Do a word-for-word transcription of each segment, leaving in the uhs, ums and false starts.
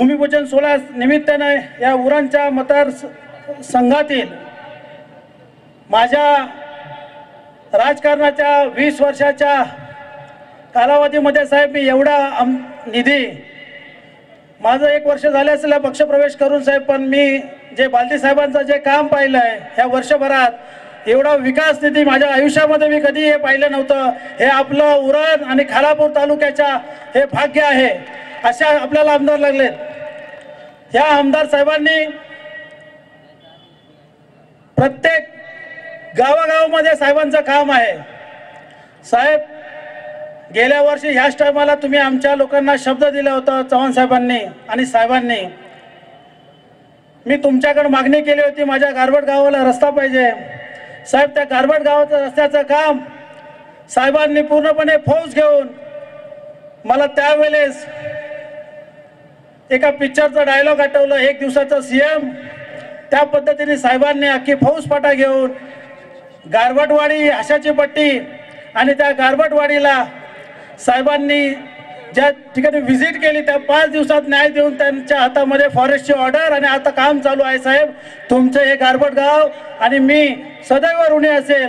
भूमिपूजन सोहळ्या निमित्ताने या उरणच्या मतदार संघातील माझ्या राजकारणाच्या वीस वर्षाच्या कालावधीमध्ये साहेब मी एवढा निधी माझं एक वर्ष झाले असेल पक्षप्रवेश करून साहेब, पण मी जे बालदी साहेबांचं जे काम पाहिलं आहे ह्या वर्षभरात एवढा विकास निधी माझ्या आयुष्यामध्ये मी कधी हे पाहिलं नव्हतं. हे आपलं उरण आणि खालापूर तालुक्याच्या हे भाग्य आहे. अशा आपल्याला आमदार लागलेत. ह्या आमदार साहेबांनी प्रत्येक गावागावामध्ये साहेबांचं काम आहे. साहेब गेल्या वर्षी ह्याच टायमाला तुम्ही आमच्या लोकांना शब्द दिला होता चव्हाण साहेबांनी आणि साहेबांनी. मी तुमच्याकडे मागणी केली होती माझ्या गारवड गावाला रस्ता पाहिजे. साहेब त्या गारवड गावाचं रस्त्याचं काम साहेबांनी पूर्णपणे फौज घेऊन मला त्यावेळेस एका पिक्चरचा डायलॉग आठवलं, एक दिवसाचा सीएम. त्या पद्धतीने साहेबांनी अख्खी फौज फाटा घेऊन गारवडवाडी आशाची पट्टी आणि त्या गारवडवाडीला साहेबांनी ज्या ठिकाणी व्हिजिट केली त्या पाच दिवसात न्याय देऊन त्यांच्या हातामध्ये फॉरेस्टची ऑर्डर आणि आता काम चालू आहे. साहेब तुमचं हे गारवड गाव आणि मी सदैव ऋणी असेल.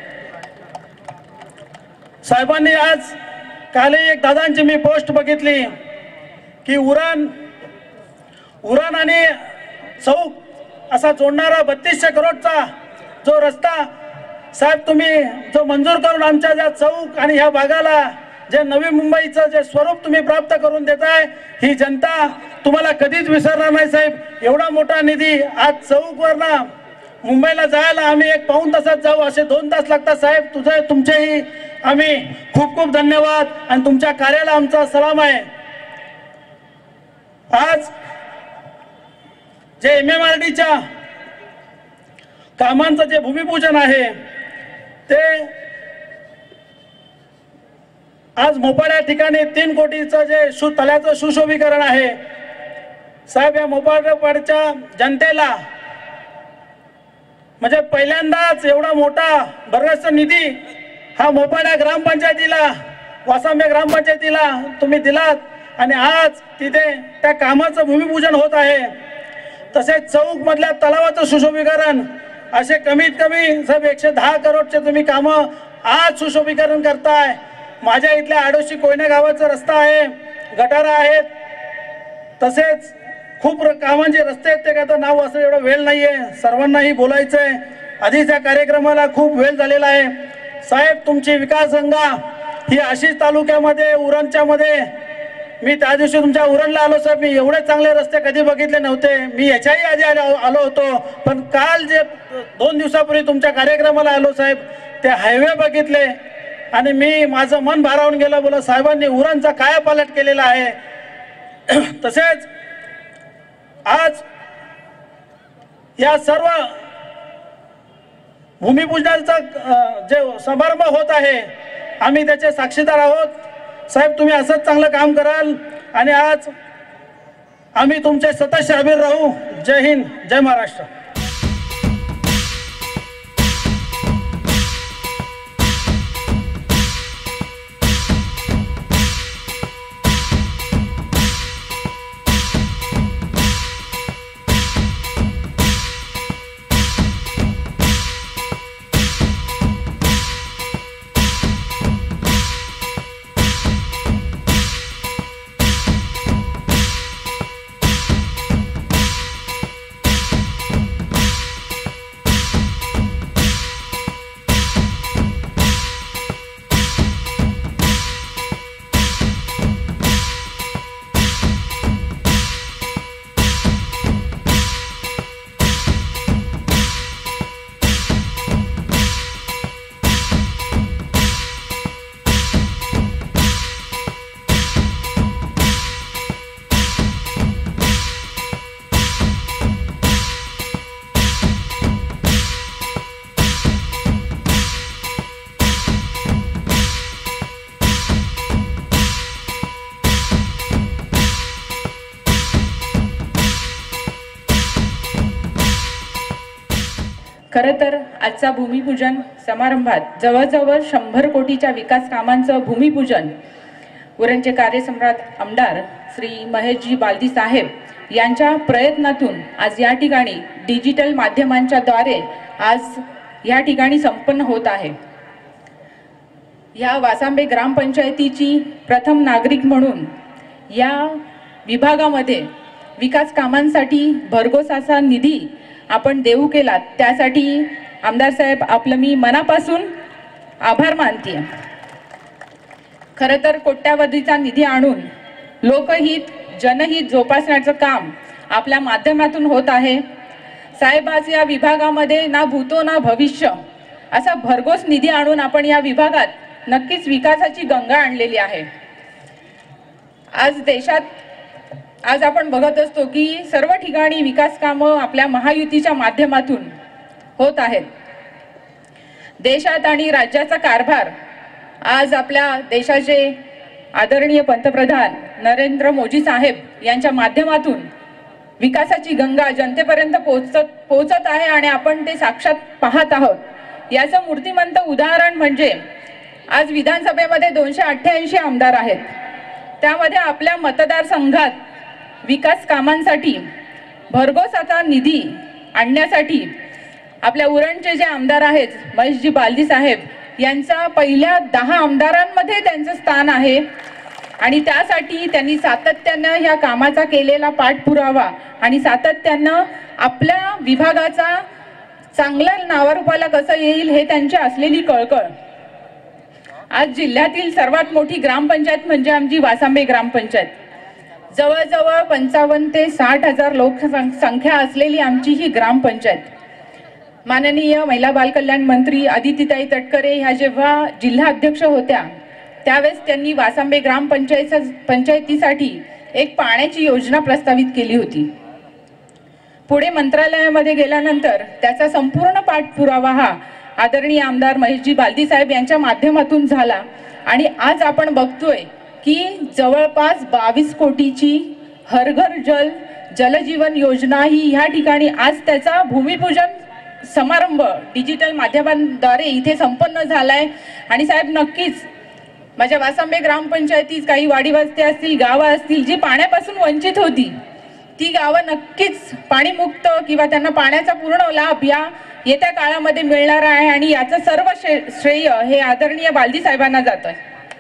साहेबांनी आज कालही एक दादांची मी पोस्ट बघितली की उरण उरण आणि चौक असा जोडणारा बत्तीसशे करोडचा जो रस्ता साहेब तुम्ही जो मंजूर करून आमच्या ज्या चौक आणि ह्या भागाला जे नवी मुंबईचं जे स्वरूप तुम्ही प्राप्त करून देताय ही जनता तुम्हाला कधीच विसरणार नाही. साहेब एवढा मोठा निधी आज चौकवरनं मुंबईला जायला आम्ही एक पाऊण तासात जाऊ असे दोन तास लागतात. साहेब तुझे तुमचेही आम्ही खूप खूप धन्यवाद आणि तुमच्या कार्याला आमचा सलाम आहे. आज जे एम एम आर डीच्या कामांचं जे भूमिपूजन आहे ते आज मोपाड या ठिकाणी तीन कोटीचं जे सु तळ्याचं सुशोभीकरण आहे. साहेब या मोपाडच्या जनतेला म्हणजे पहिल्यांदाच एवढा मोठा भरगच्च निधी हा मोपाड या ग्रामपंचायतीला वासांबे ग्रामपंचायतीला तुम्ही दिलात आणि आज तिथे त्या कामाचं भूमिपूजन होत आहे. तसेच चौक मधल्या तलावाचं सुशोभीकरण असे कमीत कमी साहेब एकशे दहा करोडचे तुम्ही कामं आज सुशोभीकरण करताय. माझ्या इथल्या आडोशी कोयना गावाचा रस्ता आहे, गटारा आहेत, तसेच खूप कामांचे रस्ते आहेत. ते काय तर नाव असं एवढं वेळ नाहीये, सर्वांनाही बोलायचंय. आधीच्या कार्यक्रमाला खूप वेळ झालेला आहे. साहेब तुमची विकास गंगा ही अशीच तालुक्यामध्ये उरणच्या मध्ये मी त्या दिवशी तुमच्या उरणला आलो साहेब. मी एवढे चांगले रस्ते कधी बघितले नव्हते. मी याच्याही आधी आलो आलो होतो, पण काल जे दोन दिवसापूर्वी तुमच्या कार्यक्रमाला आलो साहेब ते हायवे बघितले आणि मी माझं मन भारावून गेलं. बोला साहेबांनी उरणचा कायापालट केलेला आहे. तसेच आज या सर्व भूमिपूजनाचा जे समारंभ होत आहे आम्ही त्याचे साक्षीदार आहोत. साहेब तुम्ही असंच चांगलं काम कराल आणि आज आम्ही तुमचे सतत आभारी राहू. जय हिंद, जय महाराष्ट्र. खरं तर आजचा भूमिपूजन समारंभात जवळजवळ शंभर कोटीच्या विकास कामांचं भूमिपूजन उरणचे कार्यसम्राट आमदार श्री महेशजी बालदी साहेब यांच्या प्रयत्नातून आज या ठिकाणी डिजिटल माध्यमांच्या द्वारे आज या ठिकाणी संपन्न होत आहे। या वासांबे ग्रामपंचायतीची प्रथम नागरिक म्हणून या विभागामध्ये विकास कामांसाठी भरघोस असा निधी आपण देऊ केला, त्यासाठी आमदार साहेब आपलं मी मनापासून आभार मानते। खरं तर कोट्यावधीचा निधी आणून लोकहित जनहित जोपासण्याचं काम आपल्या माध्यमातून होत आहे। साहेब आज या विभागामध्ये ना भूतो ना भविष्य असा भरघोस निधी आणून आपण या विभागात नक्कीच विकासाची गंगा आणलेली आहे। आज देशात आज आपण बघत असतो की सर्व ठिकाणी विकास कामं आपल्या महायुतीच्या माध्यमातून होत आहेत। देशात आणि राज्याचा कारभार आज आपल्या देशाचे आदरणीय पंतप्रधान नरेंद्र मोदी साहेब यांच्या माध्यमातून विकासाची गंगा जनतेपर्यंत पोहोचत पोहोचत आहे आणि आपण ते साक्षात पाहत आहोत। याचं मूर्तिमंत उदाहरण म्हणजे आज विधानसभेमध्ये दोनशे अठ्ठ्याऐंशी आमदार आहेत, त्यामध्ये आपल्या मतदारसंघात विकास कामांसाठी भरघोस आता निधी आणण्यासाठी आपल्या उरणचे जे आमदार आहेत महेशजी बालदी साहेब यांचा पहिल्या दहा आमदारांमध्ये त्यांचं स्थान आहे आणि त्यासाठी त्यांनी सातत्यानं ह्या कामाचा केलेला पाठपुरावा आणि सातत्यानं आपल्या विभागाचा चांगल्या नावारूपाला कसं येईल हे त्यांची असलेली कळकळ। आज जिल्ह्यातील सर्वात मोठी ग्रामपंचायत म्हणजे आमची वासांबे ग्रामपंचायत, जवळजवळ पंचावन्न ते साठ हजार लोकसंख्या असलेली आमची ही ग्रामपंचायत। माननीय महिला बालकल्याण मंत्री आदितीताई तटकरे ह्या जेव्हा जिल्हा अध्यक्ष होत्या त्यावेळेस त्यांनी वासांबे ग्रामपंचायत पंचायतीसाठी एक पाण्याची योजना प्रस्तावित केली होती। पुढे मंत्रालयामध्ये गेल्यानंतर त्याचा संपूर्ण पाठपुरावा हा आदरणीय आमदार महेशजी बालदी साहेब यांच्या माध्यमातून झाला आणि आज आपण बघतोय की जवळपास बावीस कोटीची हर घर जल जलजीवन योजना ही ह्या ठिकाणी आज त्याचा भूमिपूजन समारंभ डिजिटल माध्यमांद्वारे इथे संपन्न झालाय। आणि साहेब नक्कीच माझ्या वासांबे ग्रामपंचायतीत काही वाडी वस्ती असतील, गावं असतील जी पाण्यापासून वंचित होती, ती गावं नक्कीच पाणीमुक्त किंवा त्यांना पाण्याचा पूर्ण लाभ या येत्या काळामध्ये मिळणार आहे आणि याचं सर्व श्रेय हे आदरणीय बालदी साहेबांना जातं।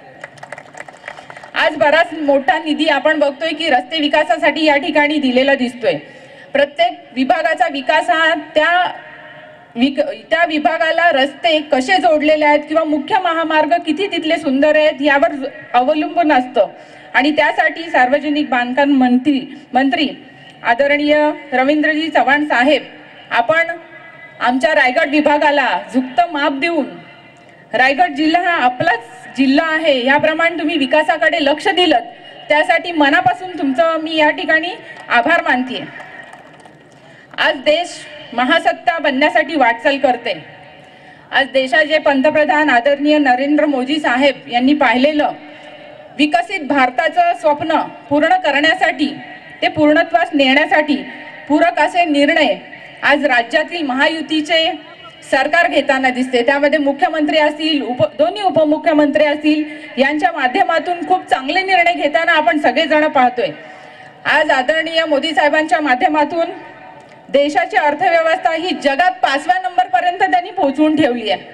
आज बराच मोठा निधी आपण बघतोय की रस्ते विकासासाठी या ठिकाणी दिलेला दिसतोय। प्रत्येक विभागाचा विकास हा त्या विक त्या विभागाला रस्ते कसे जोडलेले आहेत किंवा मुख्य महामार्ग किती तिथले सुंदर आहेत यावर अवलंबून असतं आणि त्यासाठी सार्वजनिक बांधकाम मंत्री मंत्री आदरणीय रवींद्रजी चव्हाण साहेब आपण आमच्या रायगड विभागाला झुकतं माप देऊन रायगड जिल्हा हा आपलाच जिल्हा आहे याप्रमाणे तुम्ही विकासाकडे लक्ष दिलं, त्यासाठी मनापासून तुमचं मी या ठिकाणी आभार मानते। आज देश महासत्ता बनण्यासाठी वाटचाल करते। आज देशाचे पंतप्रधान आदरणीय नरेंद्र मोदी साहेब यांनी पाहिलेलं विकसित भारताचं स्वप्न पूर्ण करण्यासाठी ते पूर्णत्वास नेण्यासाठी पूरक असे निर्णय आज राज्यातील महायुतीचे सरकार घेताना दिसते। त्यामध्ये मुख्यमंत्री असतील, उप दोन्ही उपमुख्यमंत्री असतील यांच्या माध्यमातून खूप चांगले निर्णय घेताना आपण सगळेजण पाहतोय। आज आदरणीय मोदी साहेबांच्या माध्यमातून देशाची अर्थव्यवस्था ही जगात पाचव्या नंबर पर्यंत त्यांनी पोहोचवून ठेवली आहे।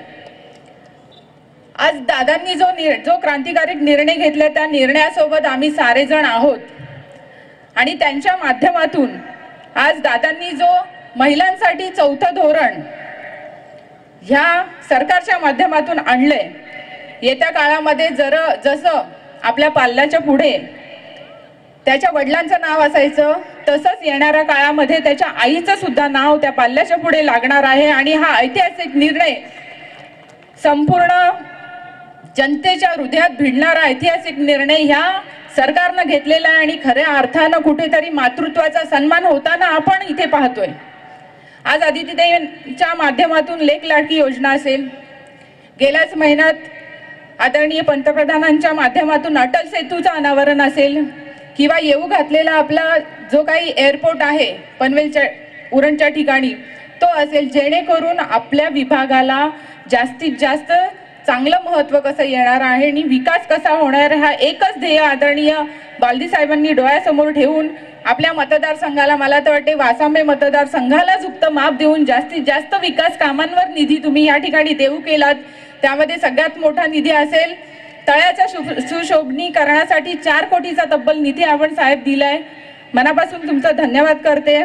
आज दादांनी जो जो क्रांतिकारी निर्णय घेतला त्या निर्णयासोबत आम्ही सारेजण आहोत आणि त्यांच्या माध्यमातून आज दादांनी जो महिलांसाठी चौथं धोरण ह्या सरकारच्या माध्यमातून आणलंय, येत्या काळामध्ये जर जसं आपल्या पाल्याच्या पुढे त्याच्या वडिलांचं नाव असायचं तसंच येणाऱ्या काळामध्ये त्याच्या आईचं सुद्धा नाव त्या पाल्याच्या पुढे लागणार आहे आणि हा ऐतिहासिक निर्णय संपूर्ण जनतेच्या हृदयात भिडणारा ऐतिहासिक निर्णय ह्या सरकारनं घेतलेला आहे आणि खऱ्या अर्थानं कुठेतरी मातृत्वाचा सन्मान होताना आपण इथे पाहतोय। आज आदितीताईंच्या माध्यमातून लेक लाडकी योजना असेल, गेल्याच महिन्यात आदरणीय पंतप्रधानांच्या माध्यमातून अटल सेतूचं अनावरण असेल किंवा येऊ घातलेला आपला जो काही एअरपोर्ट आहे पनवेलच्या उरणच्या ठिकाणी तो असेल, जेणेकरून आपल्या विभागाला जास्तीत जास्त चांगलं महत्त्व कसं येणार आहे आणि विकास कसा होणार हा एकच ध्येय आदरणीय बालदी साहेबांनी डोळ्यासमोर ठेवून आपल्या मतदारसंघाला, मला तर वाटते वासांबे मतदारसंघाला झुकत माप देऊन जास्तीत जास्त विकास कामांवर निधी तुम्ही या ठिकाणी देऊ केलात. त्यामध्ये सगळ्यात मोठा निधी असेल तळ्याच्या सुशोभनीकरणासाठी चार कोटीचा तब्बल निधी आपण साहेब दिलाय. मनापासून तुमचा धन्यवाद करते.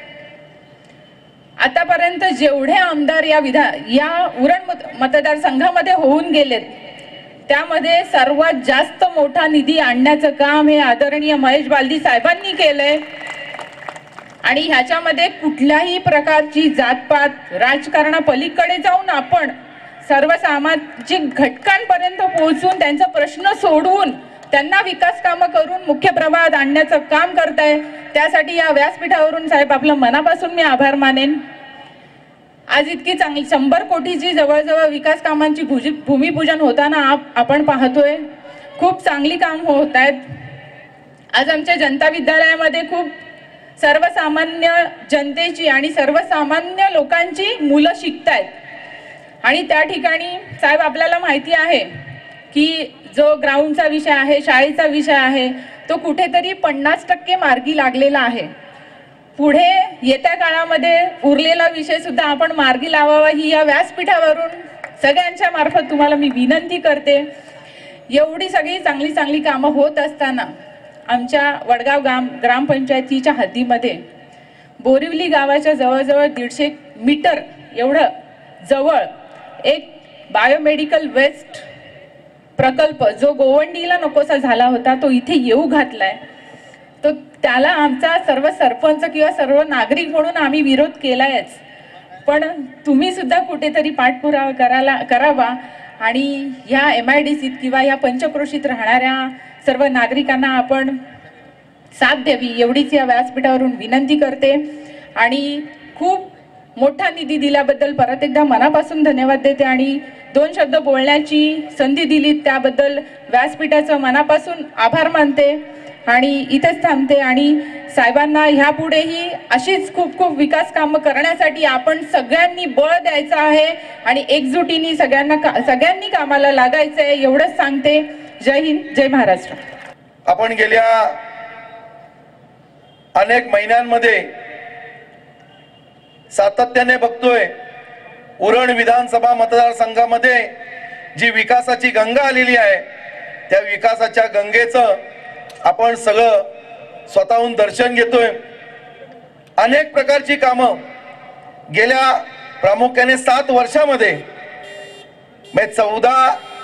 आतापर्यंत जेवढे आमदार या विधा या उरण मत मतदारसंघामध्ये होऊन गेलेत त्यामध्ये सर्वात जास्त मोठा निधी आणण्याचं काम हे आदरणीय महेश बालदी साहेबांनी केलंय. आणि ह्याच्यामध्ये कुठल्याही प्रकारची जातपात राजकारणापलीकडे जाऊन आपण सर्व सामाजिक घटकांपर्यंत पोहोचून त्यांचा प्रश्न सोडवून त्यांना विकास कामं करून मुख्य प्रवाहात आणण्याचं काम करताय. त्यासाठी या व्यासपीठावरून साहेब आपलं मनापासून मी आभार मानेन. आज इतकी चांगली शंभर कोटीची जवळजवळ विकास कामांची भूमिपूजन होताना आपण पाहतोय. खूप चांगली काम होत आहेत. आज आमच्या जनता विद्यालयामध्ये खूप सर्वसामान्य जनतेची आणि सर्वसामान्य लोकांची मुलं शिकतायत. आणि त्या ठिकाणी साहेब आपल्याला माहिती आहे की जो ग्राउंडचा विषय आहे, शाळेचा विषय आहे, तो कुठेतरी पन्नास टक्के मार्गी लागलेला आहे. पुढे येत्या काळामध्ये उरलेला विषय सुद्धा आपण मार्गी लावावा ही या व्यासपीठावरून सगळ्यांच्या मार्फत तुम्हाला मी विनंती करते. एवढी सगळी चांगली चांगली कामं होत असताना आमच्या वडगाव ग्राम ग्रामपंचायतीच्या हद्दीमध्ये बोरिवली गावाच्या जवळजवळ दीडशे मीटर एवढं जवळ एक बायोमेडिकल वेस्ट प्रकल्प जो गोवंडीला नकोसा झाला होता तो इथे येऊ घातलाय. तो त्याला आमचा सर्व सरपंच किंवा सर्व नागरिक म्हणून आम्ही विरोध केलायच. पण तुम्ही सुद्धा कुठेतरी पाठपुरावा करायला करावा आणि ह्या एम आय डी सीत किंवा या पंचक्रोशीत राहणाऱ्या सर्व नागरिकांना आपण साथ द्यावी एवढीच या व्यासपीठावरून विनंती करते. आणि खूप मोठा निधी दिल्याबद्दल परत एकदा मनापासून धन्यवाद देते आणि दोन शब्द बोलण्याची संधी दिली त्याबद्दल व्यासपीठाचं मनापासून आभार मानते आणि इथेच थांबते. आणि साहेबांना ह्यापुढेही अशीच खूप खूप विकास कामं करण्यासाठी आपण सगळ्यांनी बळ द्यायचं आहे आणि एकजुटीने सगळ्यांना का सगळ्यांनी कामाला लागायचं आहे एवढंच सांगते. जय हिंद, जय महाराष्ट्र. आपण गेल्या अनेक महिन्यांमध्ये सातत्याने बघतोय उरण विधानसभा मतदारसंघामध्ये जी विकासाची गंगा आलेली आहे त्या विकासाच्या गंगेचं आपण सगळं स्वतःहून दर्शन घेतोय. अनेक प्रकारची कामं गेल्या प्रामुख्याने सात वर्षामध्ये म्हणजे चौदा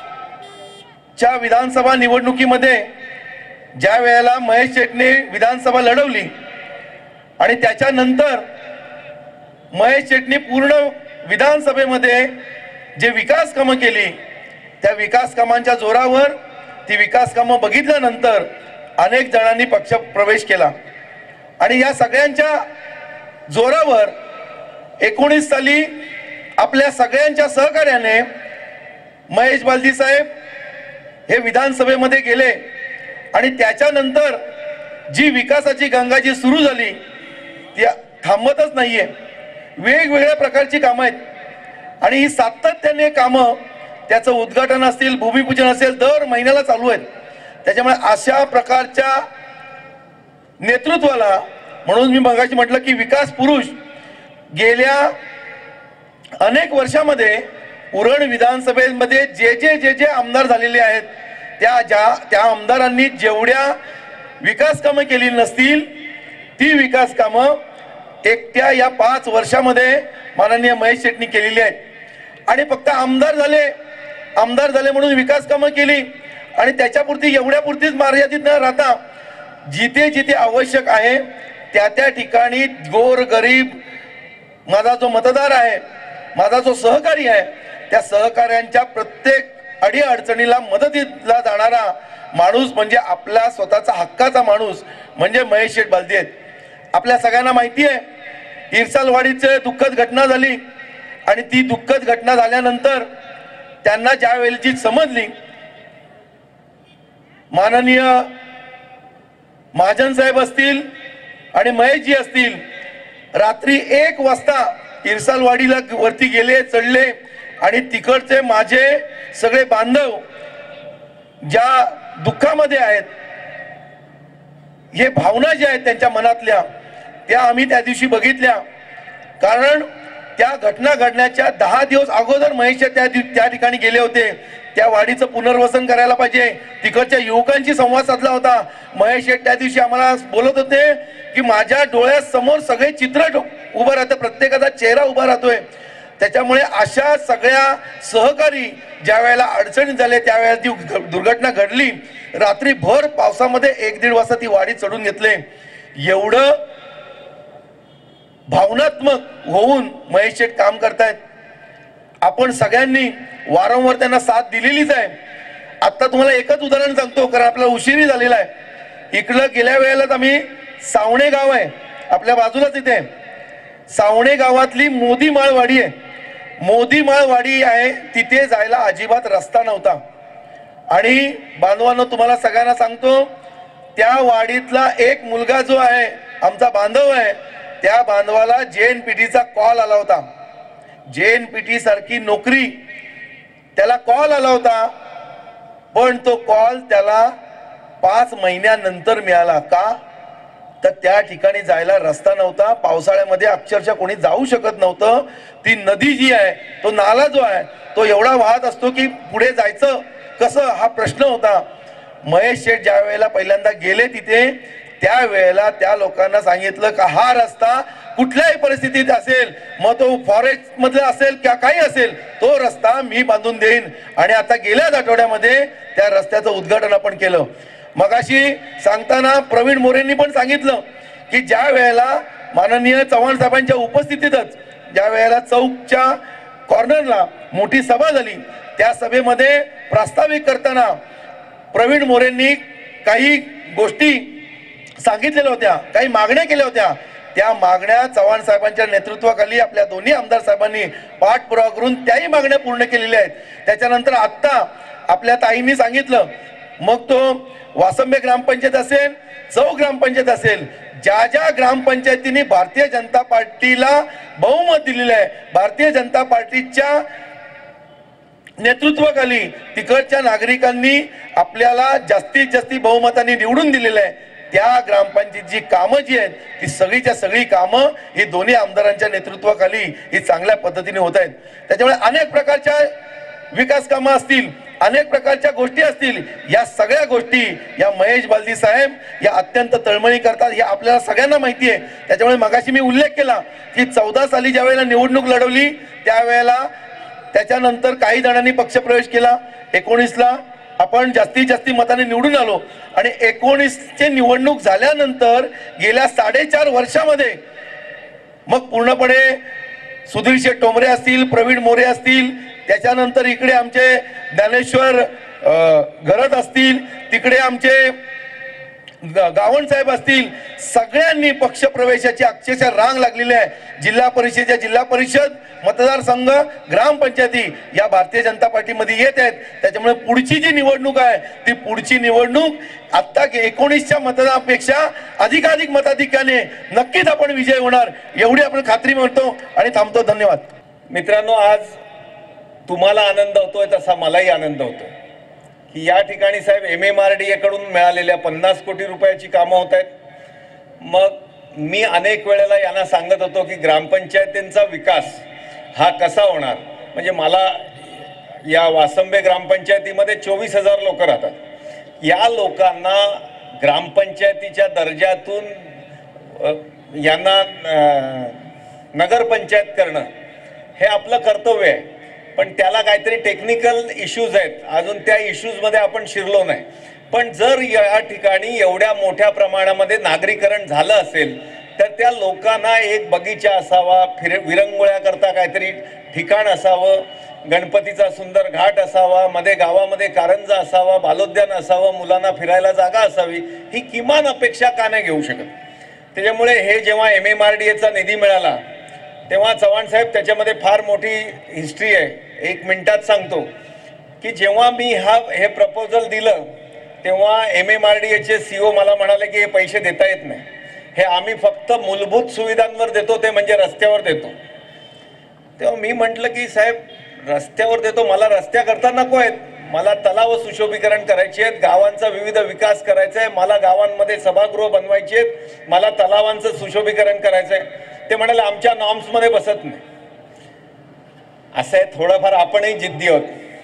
च्या विधानसभा निवडणुकीमध्ये ज्या वेळेला महेश शेटने विधानसभा लढवली आणि त्याच्यानंतर महेश शेटने पूर्ण विधानसभेमध्ये जे विकास कामं केली त्या विकास कामांच्या जोरावर ती विकास कामं बघितल्यानंतर अनेक जणांनी पक्ष प्रवेश केला आणि या सगळ्यांच्या जोरावर एकोणीस साली आपल्या सगळ्यांच्या सहकार्याने महेश बालदी साहेब हे विधानसभेमध्ये गेले आणि त्याच्यानंतर जी विकासाची गंगा जी सुरू झाली ती थांबतच नाहीये. वेगवेगळ्या प्रकारची कामं आहेत आणि ही सातत्याने कामं त्याचं उद्घाटन असतील, भूमिपूजन असेल, दर महिन्याला चालू आहेत. त्याच्यामुळे अशा प्रकारच्या नेतृत्वाला म्हणून मी मगाशी म्हटलं की विकास पुरुष गेल्या अनेक वर्षामध्ये उरण विधानसभेमध्ये जे जे जे जे आमदार झालेले आहेत त्या ज्या त्या आमदारांनी जेवढ्या विकास कामं केली नसतील ती विकास कामं एकट्या या पाच वर्षामध्ये माननीय महेश शेटनी केलेली आहेत. आणि फक्त आमदार झाले आमदार झाले म्हणून विकास कामं केली आणि त्याच्यापुरती एवढ्यापुरतीच मर्यादित न राहता जिथे जिथे आवश्यक आहे त्या त्या ठिकाणी गोर गरीब माझा जो मतदार आहे, माझा जो सहकारी आहे, त्या सहकाऱ्यांच्या प्रत्येक अडी अडचणीला मदतीला जाणारा माणूस म्हणजे आपला स्वतःचा हक्काचा माणूस म्हणजे महेश शेठ बालदी आहेत. आपल्या सगळ्यांना माहिती आहे इरसालवाडीची दुःखद घटना झाली आणि ती दुःखद घटना झाल्यानंतर त्यांना ज्या वेळेची समजली माननीय महाजन साहेब असतील आणि महेशजी असतील रात्री एक वाजता इरसालवाडीला वरती गेले, चढले आणि तिकडचे माझे सगळे बांधव ज्या दुःखामध्ये आहेत, हे भावना ज्या आहेत त्यांच्या मनातल्या, त्या आम्ही त्या दिवशी बघितल्या. कारण त्या घटना घडण्याच्या दहा दिवस अगोदर महेश त्या त्या ठिकाणी गेले होते. त्या वाडीचं पुनर्वसन करायला पाहिजे, तिकडच्या युवकांशी संवाद साधला होता. महेश शेठ त्या दिवशी आम्हाला बोलत होते की माझ्या डोळ्यासमोर सगळे चित्र उभं राहतं, प्रत्येकाचा चेहरा उभा राहतोय. त्याच्यामुळे अशा सगळ्या सहकारी ज्या वेळेला अडचणी झाल्या त्यावेळेला ती दुर्घटना घडली. रात्री भर पावसामध्ये एक दीड वाजता ती वाडी चढून घेतले. एवढं भावनात्मक होऊन महेश शेठ काम करतायत. आपण सगळ्यांनी वारंवार त्यांना साथ दिलेलीच आहे. आता तुम्हाला एकच उदाहरण सांगतो, कारण आपल्याला उशिरी झालेला आहे. इकडं गेल्या वेळेलाच आम्ही सावणे गाव आहे आपल्या बाजूलाच, इथे सावणे गावातली मोदी माळवाडी आहे. मोदी माळवाडी आहे, तिथे जायला अजिबात रस्ता नव्हता. आणि बांधवांनो तुम्हाला सगळ्यांना सांगतो, त्या वाडीतला एक मुलगा जो आहे आमचा बांधव आहे, त्या बांधवाला जेएनपीटीचा कॉल आला होता. जेएनपीटी सारखी नोकरी त्याला कॉल आला होता, पण तो कॉल त्याला पाच महिन्यानंतर मिळाला. का तर त्या ठिकाणी जायला रस्ता नव्हता. पावसाळ्यामध्ये अक्षरशः कोणी जाऊ शकत नव्हतं. ती नदी जी आहे, तो नाला जो आहे, तो एवढा वाहत असतो की पुढे जायचं कसं हा प्रश्न होता. महेश शेठ ज्या वेळेला पहिल्यांदा गेले तिथे, त्या वेळेला त्या लोकांना सांगितलं का हा रस्ता कुठल्याही परिस्थितीत असेल, मग तो फॉरेस्ट मधला असेल किंवा काही असेल, तो रस्ता मी बांधून देईन. आणि आता गेल्याच आठवड्यामध्ये त्या रस्त्याचं उद्घाटन आपण केलं. मगाशी सांगताना प्रवीण मोरेंनी पण सांगितलं की ज्या वेळेला माननीय चव्हाण साहेबांच्या उपस्थितीतच ज्या वेळेला चौकच्या कॉर्नरला मोठी सभा झाली, त्या सभेमध्ये प्रास्ताविक करताना प्रवीण मोरेंनी काही गोष्टी सांगितलेल्या होत्या, काही मागण्या केल्या होत्या. त्या मागण्या चव्हाण साहेबांच्या नेतृत्वाखाली आपल्या दोन्ही आमदार साहेबांनी पाठपुरावा करून त्याही मागण्या पूर्ण केलेल्या आहेत. त्याच्यानंतर आत्ता आपल्या ताईंनी सांगितलं, मग तो वासंबे ग्रामपंचायत असेल, चौ ग्रामपंचायत असेल, ज्या ज्या ग्रामपंचायतींनी भारतीय जनता पार्टीला बहुमत दिलेलं आहे, भारतीय जनता पार्टीच्या नेतृत्वाखाली तिकडच्या नागरिकांनी आपल्याला जास्तीत जास्त बहुमताने निवडून दिलेलं आहे, त्या ग्रामपंचायतीची कामं जी आहेत ती सगळीच्या सगळी कामं ही दोन्ही आमदारांच्या नेतृत्वाखाली ही चांगल्या पद्धतीने होत आहेत. त्याच्यामुळे अनेक प्रकारच्या विकास कामं असतील, अनेक प्रकारच्या गोष्टी असतील, या सगळ्या गोष्टी या महेश बालदी साहेब या अत्यंत तळमळी करतात, हे आपल्याला सगळ्यांना माहिती आहे. त्याच्यामुळे मगाशी मी उल्लेख केला की चौदा साली ज्या वेळेला निवडणूक लढवली त्यावेळेला त्याच्यानंतर काही जणांनी पक्षप्रवेश केला, एकोणीसला आपण जास्तीत जास्त मताने निवडून आलो. आणि एकोणीसचे निवडणूक झाल्यानंतर गेल्या साडेचार वर्षामध्ये मग पूर्णपणे सुधीर शेठ टोमरे असतील, प्रवीण मोरे असतील, त्याच्यानंतर इकडे आमचे ज्ञानेश्वर घरत असतील, तिकडे आमचे गावण साहेब असतील, सगळ्यांनी पक्षप्रवेशाची अक्षरशः रांग लागलेली आहे. जिल्हा परिषदेच्या जिल्हा परिषद मतदारसंघ ग्रामपंचायती या भारतीय जनता पार्टीमध्ये येत आहेत. त्याच्यामुळे पुढची जी निवडणूक आहे ती पुढची निवडणूक आता एकोणीसच्या मतदानापेक्षा अधिकाधिक मताधिक्याने नक्कीच आपण विजय होणार एवढी आपण खात्री म्हणतो आणि थांबतो. धन्यवाद. मित्रांनो, आज तुम्हाला आनंद होतोय तसा मलाही आनंद होतोय की या ठिकाणी साहेब M M R D A कडून मिळालेल्या पन्नास कोटी रुपयाची कामं होत आहेत. मग मी अनेक वेळेला यांना सांगत होतो की ग्रामपंचायतींचा विकास हा कसा होणार. म्हणजे मला या वासंबे ग्रामपंचायतीमध्ये चोवीस हजार लोक राहतात. या लोकांना ग्रामपंचायतीच्या दर्जातून यांना नगरपंचायत करणं हे आपलं कर्तव्य आहे. पण त्याला काहीतरी टेक्निकल इश्यूज आहेत, अजून त्या इश्यूजमध्ये आपण शिरलो नाही. पण जर या ठिकाणी एवढ्या मोठ्या प्रमाणामध्ये नागरीकरण झालं असेल तर त्या लोकांना एक बगीचा असावा, फिर विरंगुळ्याकरता काहीतरी ठिकाण असावं, गणपतीचा सुंदर घाट असावा, मध्ये गावामध्ये कारंजा असावा, बालोद्यान असावं, मुलांना फिरायला जागा असावी, ही किमान अपेक्षा का नाही घेऊ शकत. त्याच्यामुळे हे जेव्हा एम एम आर डी एचा निधी मिळाला तेव्हा चव्हाण साहेब त्याच्यामध्ये फार मोठी हिस्ट्री आहे. एक मिनिटात सांगतो की जेव्हा मी हा हे प्रपोजल दिलं तेव्हा एम एम आर डी एचे सीओ मला म्हणाले की हे पैसे देता येत नाही, हे आम्ही फक्त मूलभूत सुविधांवर देतो, ते म्हणजे रस्त्यावर देतो. तेव्हा मी म्हटलं की साहेब रस्त्यावर देतो, मला रस्त्याकरता नको आहेत, मला तलाव सुशोभीकरण करायची आहेत, गावांचा विविध विकास करायचा आहे, मला गावांमध्ये सभागृह बनवायची आहेत, मला तलावांचं सुशोभीकरण करायचं आहे. ते म्हणाले आमच्या नॉर्म्समध्ये बसत नाही. असं आहे, थोडंफार आपणही जिद्दी आहोत.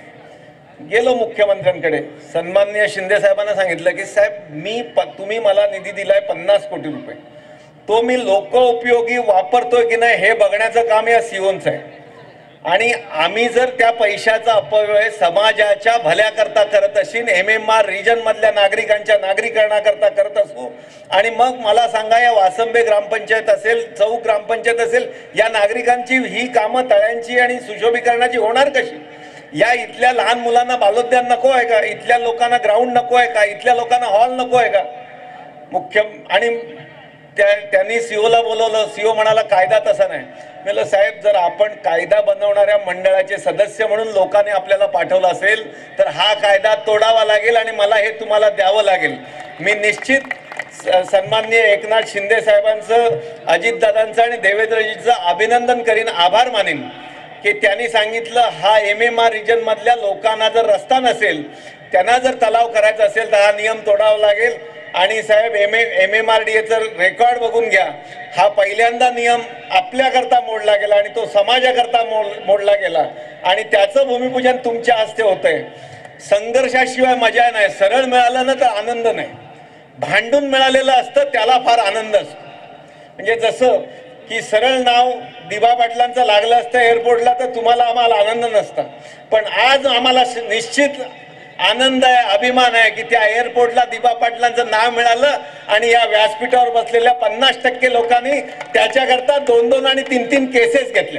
गेलो मुख्यमंत्र्यांकडे, सन्माननीय शिंदे साहेबांना सांगितलं की साहेब मी तुम्ही मला निधी दिलाय पन्नास कोटी रुपये, तो मी लोकोपयोगी वापरतोय की नाही हे बघण्याचं काम या सीओनचं आहे. आणि आम्ही जर त्या पैशाचा अपव्यय समाजाच्या भल्याकरता करत असेल, एम एम आर रिजन मधल्या नागरिकांच्या नागरीकरणाकरता करत असू, आणि मग मला सांगा या वासंबे ग्रामपंचायत असेल, चौक ग्रामपंचायत असेल, या नागरिकांची ही कामं तळ्यांची आणि सुशोभीकरणाची होणार कशी? या इथल्या लहान मुलांना बालोद्यान नको आहे का? इथल्या लोकांना ग्राउंड नको आहे का? इथल्या लोकांना हॉल नको आहे का? मुख्य आणि त्या त्यांनी सीओला बोलवलं. सीओ म्हणाला कायदा तसा नाही. म्हणलं साहेब जर आपण कायदा बनवणाऱ्या मंडळाचे सदस्य म्हणून लोकांनी आपल्याला पाठवलं असेल तर हा कायदा तोडावा लागेल आणि मला हे तुम्हाला द्यावं लागेल. मी निश्चित सन्माननीय एकनाथ शिंदे साहेबांचं, अजितदादांचं आणि देवेंद्रजींचं अभिनंदन करीन, आभार मानेन की त्यांनी सांगितलं हा एम एम आर रिजन मधल्या लोकांना जर रस्ता नसेल, त्यांना जर तलाव करायचा असेल तर हा नियम तोडावा लागेल. आणि साहेब M M M R D एचं रेकॉर्ड बघून घ्या, हा पहिल्यांदा नियम आपल्याकरता मोडला गेला आणि तो समाजाकरता मोड मोडला गेला आणि त्याचं भूमिपूजन तुमच्या हस्ते होतंय. संघर्षाशिवाय मजा नाही. सरळ मिळालं ना तर आनंद नाही, भांडून मिळालेलं असतं त्याला फार आनंद असतो. म्हणजे जसं की सरळ नाव दिबा पाटलांचं लागलं असतं एअरपोर्टला तर तुम्हाला आम्हाला आनंद नसता, पण आज आम्हाला निश्चित आनंद आहे, अभिमान आहे की त्या एअरपोर्टला दिबा पाटलांचं नाव मिळालं आणि या व्यासपीठावर बसलेल्या पन्नास टक्के लोकांनी त्याच्याकरता दोन दोन आणि तीन तीन केसेस घेतल्या.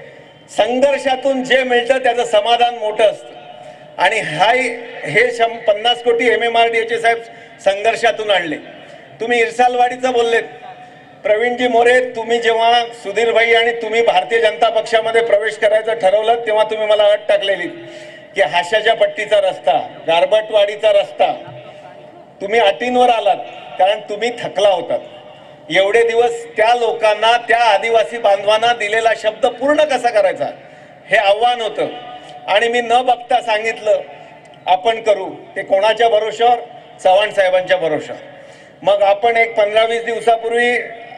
संघर्षातून जे मिळतं त्याचं समाधान मोठं असतं आणि हाय हे शं पन्नास कोटी एम एम आर डी एचे साहेब संघर्षातून आणले. तुम्ही इरसालवाडीचं बोललेत, प्रवीणजी मोरे, तुम्ही जेव्हा सुधीरभाई आणि तुम्ही भारतीय जनता पक्षामध्ये प्रवेश करायचं ठरवलं तेव्हा तुम्ही मला अट टाकलेली की हाशाच्या पट्टीचा रस्ता, गारबटवाडीचा रस्ता, तुम्ही अटींवर आलात कारण तुम्ही थकला होतात. एवढे दिवस त्या लोकांना, त्या आदिवासी बांधवांना दिलेला शब्द पूर्ण कसा करायचा हे आव्हान होतं आणि मी न बघता सांगितलं आपण करू. ते कोणाच्या भरोशावर? चव्हाण साहेबांच्या भरोशावर. मग आपण एक पंधरा वीस दिवसापूर्वी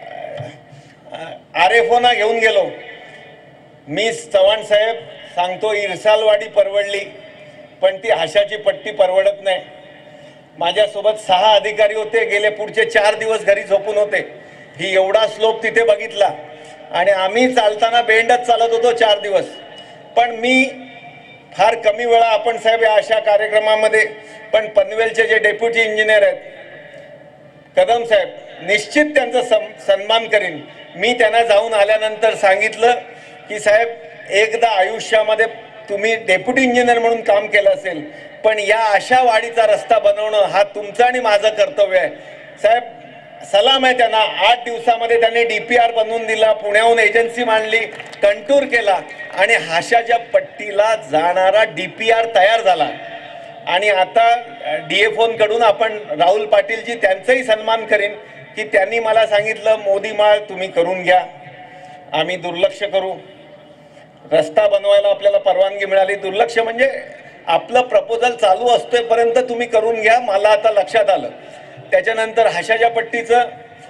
आर एफ ओना घेऊन गेलो. मी चव्हाण साहेब सांगतो इरसालवाडी परवडली पण ती हाशाची पट्टी परवडत नाही. माझ्यासोबत सहा अधिकारी होते, गेले पुढचे चार दिवस घरी झोपून होते. ही एवढा स्लोप तिथे बघितला आणि आम्ही चालताना बेंडच चालत होतो चार दिवस. पण मी फार कमी वेळा आपण साहेब या अशा कार्यक्रमामध्ये, पण पनवेलचे जे डेप्युटी इंजिनियर आहेत कदम साहेब, निश्चित त्यांचा सन्मान करीन. मी त्यांना जाऊन आल्यानंतर सांगितलं की साहेब एकदा आयुष्यामध्ये तुम्ही डेप्युटी इंजिनियर म्हणून काम केलं असेल पण या अशा वाडीचा रस्ता बनवणं हा तुमचं आणि माझं कर्तव्य आहे. साहेब सलाम आहे त्यांना. आठ दिवसामध्ये त्यांनी डी पी आर बनवून दिला, पुण्याहून एजन्सी मांडली, कंटूर केला आणि हाशाच्या पट्टीला जाणारा डी पी आर तयार झाला. आणि आता डी एफ ओंकडून आपण राहुल पाटीलजी त्यांचाही सन्मान करीन की त्यांनी मला सांगितलं मोदी माळ तुम्ही करून घ्या, आम्ही दुर्लक्ष करू. रस्ता बनवायला आपल्याला परवानगी मिळाली. दुर्लक्ष म्हणजे आपलं प्रपोजल चालू असतोपर्यंत तुम्ही करून घ्या. मला आता लक्षात आलं. त्याच्यानंतर हाशाच्या पट्टीचं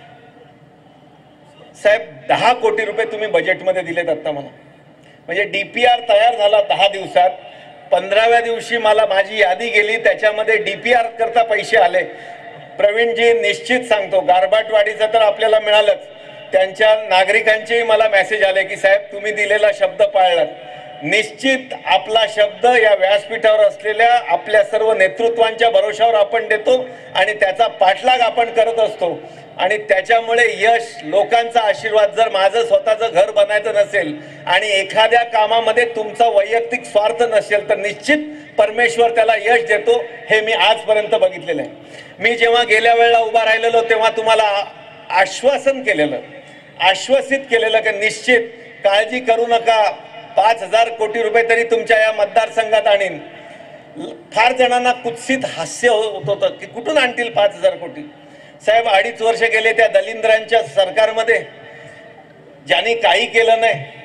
साहेब दहा कोटी रुपये तुम्ही बजेटमध्ये दिलेत आता मला. म्हणजे डी पी आर तयार झाला दहा दिवसात. पंधराव्या दिवशी मला माझी यादी गेली, त्याच्यामध्ये डी पी आर करता पैसे आले. प्रवीणजी निश्चित सांगतो गारबाटवाडीचं तर आपल्याला मिळालंच, त्यांच्या नागरिकांचेही मला मेसेज आले की साहेब तुम्ही दिलेला शब्द पाळलात. निश्चित आपला शब्द या व्यासपीठावर असलेल्या आपल्या सर्व नेतृत्वांच्या भरोशावर आपण देतो आणि त्याचा पाठलाग आपण करत असतो आणि त्याच्यामुळे यश, लोकांचा आशीर्वाद. जर माझं स्वतःचं घर बनायचं नसेल आणि एखाद्या कामामध्ये तुमचा वैयक्तिक स्वार्थ नसेल तर निश्चित परमेश्वर त्याला यश देतो. हे मी आजपर्यंत बघितलेलं आहे. मी जेव्हा गेल्या वेळेला उभा राहिलेलो तेव्हा तुम्हाला आश्वासन केलेलं, आश्वासित केलेलं की निश्चित काळजी करू नका, पाच हजार कोटी रुपये तरी तुमच्या या मतदारसंघात आणीन. फार जणांना कुत्सित हास्य होत होतं की कुठून आणतील पाच हजार कोटी. साहेब अडीच वर्ष गेले त्या दलिंद्रांच्या सरकारमध्ये, ज्यांनी काही केलं नाही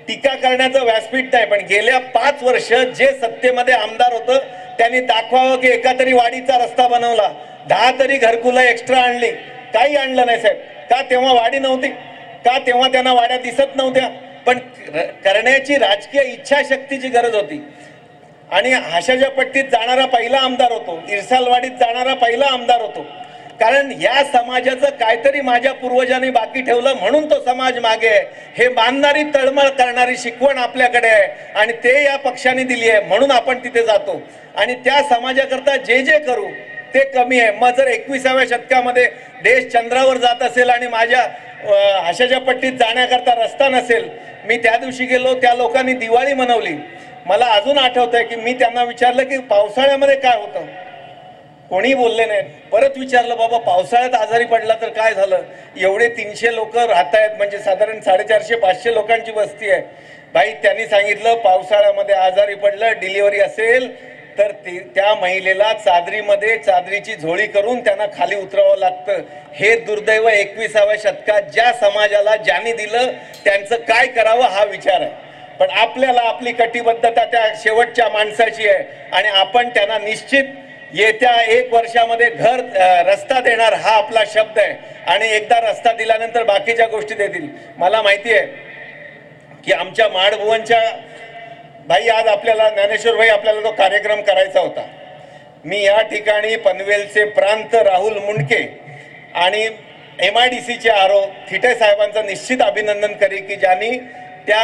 टीका करण्याचं व्यासपीठ नाही, पण गेल्या पाच वर्ष जे सत्तेमध्ये आमदार होतं त्यांनी दाखवावं की एका तरी वाडीचा रस्ता बनवला, दहा तरी घरकुलं एक्स्ट्रा आणली. काही आणलं नाही साहेब. का? तेव्हा वाडी नव्हती. का? तेव्हा त्यांना वाड्या दिसत नव्हत्या. पण करण्याची राजकीय इच्छाशक्तीची गरज होती. आणि हाशाच्या पट्टीत जाणारा पहिला आमदार होतो, इरसालवाडीत जाणारा पहिला आमदार होतो. कारण या समाजाचं काहीतरी माझ्या पूर्वजांनी बाकी ठेवलं म्हणून तो समाज मागे आहे, हे मानणारी तळमळ करणारी शिकवण आपल्याकडे आहे आणि ते या पक्षाने दिली आहे म्हणून आपण तिथे जातो. आणि त्या समाजाकरता जे जे करू ते कमी आहे. मग जर एकविसाव्या शतकामध्ये देश चंद्रावर जात असेल आणि माझ्या हाशाच्या पट्टीत जाण्याकरता रस्ता नसेल, मी त्या दिवशी गेलो, त्या लोकांनी दिवाळी मनवली. मला अजून आठवत आहे की मी त्यांना विचारलं की पावसाळ्यामध्ये काय होतं, कोणी बोलले नाहीत. परत विचारलं, बाबा पावसाळ्यात आजारी पडला तर काय झालं, एवढे तीनशे लोक राहत आहेत, म्हणजे साधारण साडेचारशे पाचशे लोकांची वस्ती आहे. भाई त्यांनी सांगितलं पावसाळ्यामध्ये आजारी पडलं, डिलिव्हरी असेल तर त्या महिलेला चादरीमध्ये चादरीची झोळी करून त्यांना खाली उतरावं लागतं. हे दुर्दैव एकविसाव्या शतकात ज्या समाजाला ज्यांनी दिलं त्यांचं काय करावं हा विचार आहे. पण आपल्याला आपली कटिबद्धता त्या शेवटच्या माणसाची आहे आणि आपण त्यांना निश्चित येत्या एक वर्षामध्ये घर रस्ता देणार हा आपला शब्द आहे. आणि एकदा रस्ता दिल्यानंतर बाकीच्या गोष्टी देतील. मला माहिती आहे की आमच्या माडभुवनच्या भाई, आज आपल्याला ज्ञानेश्वर भाई आपल्याला तो कार्यक्रम करायचा होता. मी या ठिकाणी पनवेलचे प्रांत राहुल मुंडके आणि एम आय डी सीचे आरो थिटे साहेबांचं निश्चित अभिनंदन करी की ज्यांनी त्या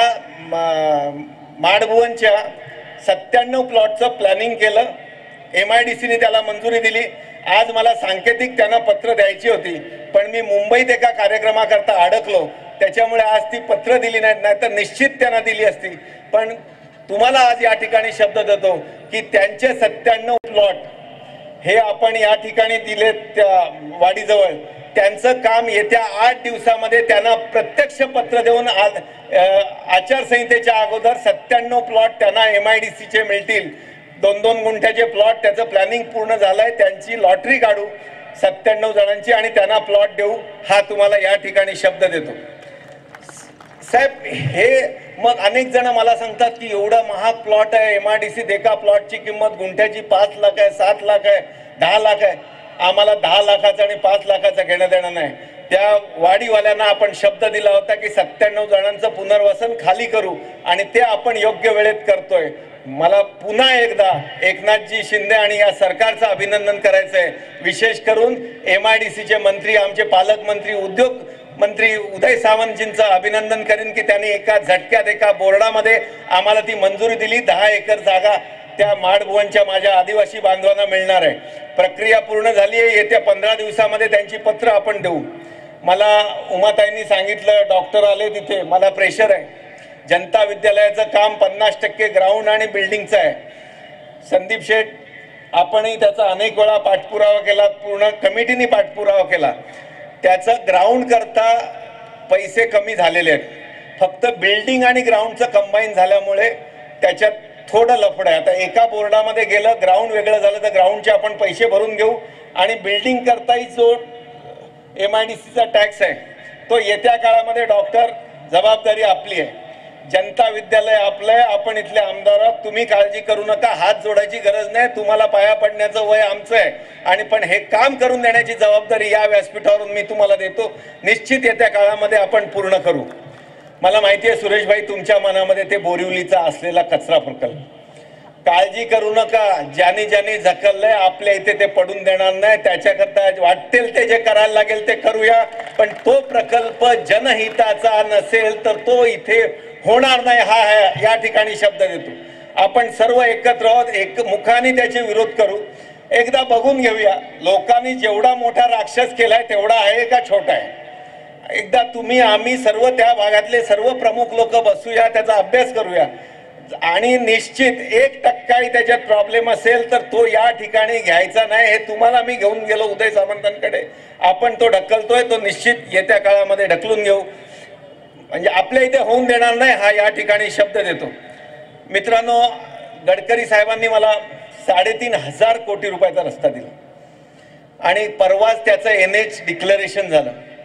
माडभुवनच्या सत्त्याण्णव प्लॉटचं प्लॅनिंग केलं. एम आय डी सीने त्याला मंजुरी दिली. आज मला सांकेतिक त्यांना पत्र द्यायची होती, पण मी मुंबईत एका कार्यक्रमाकरता अडकलो, त्याच्यामुळे आज ती पत्र दिली नाहीत, नाही तर निश्चित त्यांना दिली असती. पण तुम्हाला आज या ठिकाणी शब्द देतो की त्यांचे सत्त्याण्णव प्लॉट हे आपण या ठिकाणी दिले त्या वाडीजवळ. त्यांचं काम येत्या आठ दिवसामध्ये त्यांना प्रत्यक्ष पत्र देऊन आज आचारसंहितेच्या अगोदर सत्त्याण्णव प्लॉट त्यांना एम आय डी सीचे मिळतील. दोन दोन गुंठ्याचे प्लॉट, त्याचं प्लॅनिंग पूर्ण झालंय. त्यांची लॉटरी काढू सत्त्याण्णव जणांची आणि त्यांना प्लॉट देऊ, हा तुम्हाला या ठिकाणी शब्द देतो साहेब. हे मग अनेक जण मला सांगतात की एवढा महाग प्लॉट आहे, एम आय डी सी एका प्लॉटची किंमत गुंठ्याची पाच लाख आहे, सात लाख आहे, दहा लाख आहे. आम्हाला दहा लाखाचं आणि पाच लाखाचं घेणं देणं नाही. त्या वाडीवाल्यांना आपण शब्द दिला होता की सत्त्याण्णव जणांचं पुनर्वसन खाली करू आणि ते आपण योग्य वेळेत करतोय. मला पुन्हा एकदा एकनाथजी शिंदे आणि या सरकारचं अभिनंदन करायचं आहे. विशेष करून एम आय डी सीचे मंत्री, आमचे पालकमंत्री, उद्योग मंत्री उदय सावंतजींचं अभिनंदन करेन की त्यांनी एका झटक्यात एका बोर्डामध्ये आम्हाला ती मंजुरी दिली. दहा एकर जागा त्या माडभुवनच्या माझ्या आदिवासी बांधवांना मिळणार आहे. प्रक्रिया पूर्ण झाली आहे. येत्या पंधरा दिवसामध्ये त्यांची पत्र आपण देऊ. मला उमाताईंनी सांगितलं, डॉक्टर आले तिथे, मला प्रेशर आहे. जनता विद्यालयाचं काम पन्नास टक्के ग्राउंड आणि बिल्डिंगचं आहे. संदीप शेठ, आपणही त्याचा अनेक वेळा पाठपुरावा केला, पूर्ण कमिटीने पाठपुरावा केला. त्याचं ग्राउंड करता पैसे कमी झालेले आहेत. फक्त बिल्डिंग आणि ग्राउंडचं कंबाईन झाल्यामुळे त्याच्यात थोडं लफड आहे. आता एका बोर्डामध्ये गेलं, ग्राउंड वेगळं झालं तर ग्राउंडचे आपण पैसे भरून घेऊ आणि बिल्डिंग करताही जो एम आय डी सीचा टॅक्स आहे तो येत्या काळामध्ये डॉक्टर जबाबदारी आपली आहे. जनता विद्यालय आपलं आहे. आपण इथले आमदार आहात, तुम्ही काळजी करू नका. हात जोडायची गरज नाही. तुम्हाला पाया पडण्याचं वय आमचं आहे आणि पण हे काम करून देण्याची जबाबदारी या व्यासपीठावरून मी तुम्हाला देतो. निश्चित येत्या काळामध्ये आपण पूर्ण करू. मला माहिती आहे सुरेश भाई, तुमच्या मनामध्ये ते बोरिवलीचा असलेला कचरा प्रकल्प, काळजी करू नका. ज्यांनी ज्यांनी झकललंय आपल्या इथे ते पडून देणार नाही. त्याच्याकरता वाटेल ते जे करायला लागेल ते करूया, पण तो प्रकल्प जनहिताचा नसेल तर तो इथे होणार नाही, हा या ठिकाणी शब्द देतो. आपण सर्व एकत्र आहोत, एक मुखाने त्याचे विरोध करू. एकदा बघून घेऊया लोकांनी जेवढा मोठा राक्षस केलाय तेवढा आहे का छोटा आहे. एकदा तुम्ही आम्ही सर्व त्या भागातले सर्व प्रमुख लोक बसूया, त्याचा अभ्यास करूया आणि निश्चित एक टक्काही त्याच्यात प्रॉब्लेम असेल तर तो या ठिकाणी घ्यायचा नाही. हे तुम्हाला मी घेऊन गेलो उदय सामंतांकडे, आपण तो ढकलतोय, तो निश्चित येत्या काळामध्ये ढकलून घेऊ. म्हणजे आपल्या इथे होऊन देणार नाही, हा या ठिकाणी शब्द देतो. मित्रांनो, गडकरी साहेबांनी मला साडेतीन हजार कोटी रुपयाचा रस्ता दिला आणि परवाच त्याचं एन एच डिक्लेरेशन झालं.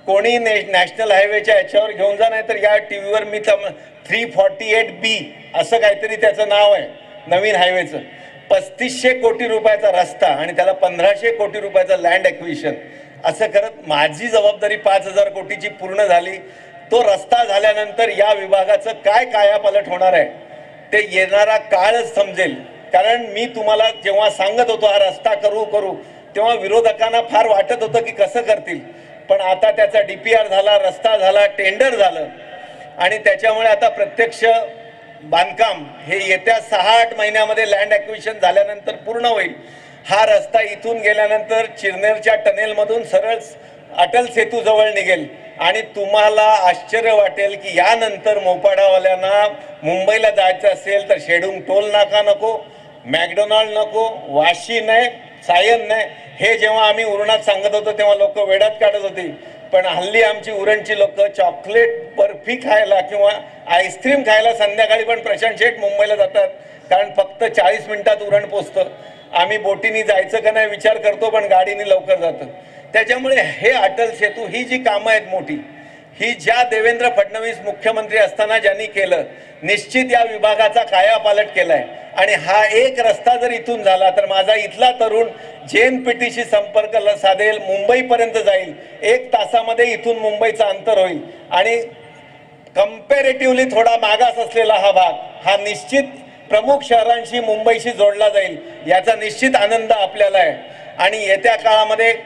कोणी ने नॅशनल हायवेच्या याच्यावर घेऊन जा, नाही तर या टी व्हीवर मी थ्री फॉर्टी एट बी असं काहीतरी त्याचं नाव आहे नवीन हायवेचं, पस्तीसशे कोटी रुपयाचा रस्ता आणि त्याला पंधराशे कोटी रुपयाचं लँड ॲक्विजिशन असं करत माझी जबाबदारी पाच हजार कोटीची पूर्ण झाली. तो रस्ता झाल्यानंतर या विभागाचं काय कायापालट होणार आहे ते येणारा काळच समजेल. कारण मी तुम्हाला जेव्हा सांगत होतो हा रस्ता करू करू तेव्हा विरोधकांना फार वाटत होतं की कसं करतील, पण आता त्याचा डी पी आर झाला, रस्ता झाला, टेंडर झालं आणि त्याच्यामुळे आता प्रत्यक्ष बांधकाम हे येत्या सहा आठ महिन्यामध्ये लँड ॲक्विजिशन झाल्यानंतर पूर्ण होईल. हा रस्ता इथून गेल्यानंतर चिरनेरच्या टनेलमधून सरळ अटल सेतू जवळ निघेल आणि तुम्हाला आश्चर्य वाटेल की यानंतर मोपाडावाल्यांना मुंबईला जायचं असेल तर शेडूंग टोल नाका नको, मॅकडोनाल्ड नको, वाशी नाही, सायन नाही. हे जेव्हा आम्ही उरणात सांगत होतो तेव्हा लोक वेडात काढत होती, पण हल्ली आमची उरणची लोक चॉकलेट बर्फी खायला किंवा आईस्क्रीम खायला संध्याकाळी पण प्रशांत शेठ मुंबईला जातात, कारण फक्त चाळीस मिनिटात उरण पोचतं. आम्ही बोटीने जायचं का नाही विचार करतो, पण गाडीने लवकर जातं. त्याच्यामुळे हे अटल सेतू ही जी कामं आहेत मोठी, ही ज्या देवेंद्र फडणवीस मुख्यमंत्री असताना ज्यांनी केलं, निश्चित या विभागाचा कायापालट केलाय. आणि हा एक रस्ता जर इथून झाला तर माझा इथला तरुण जेएनपीटीशी संपर्क साधेल, मुंबईपर्यंत जाईल. एक तासामध्ये इथून मुंबईचं अंतर होईल आणि कम्पॅरेटिव्हली थोडा मागास असलेला हा भाग हा निश्चित प्रमुख शहरांशी मुंबईशी जोडला जाईल. याचा निश्चित आनंद आपल्याला आहे. आणि येत्या काळामध्ये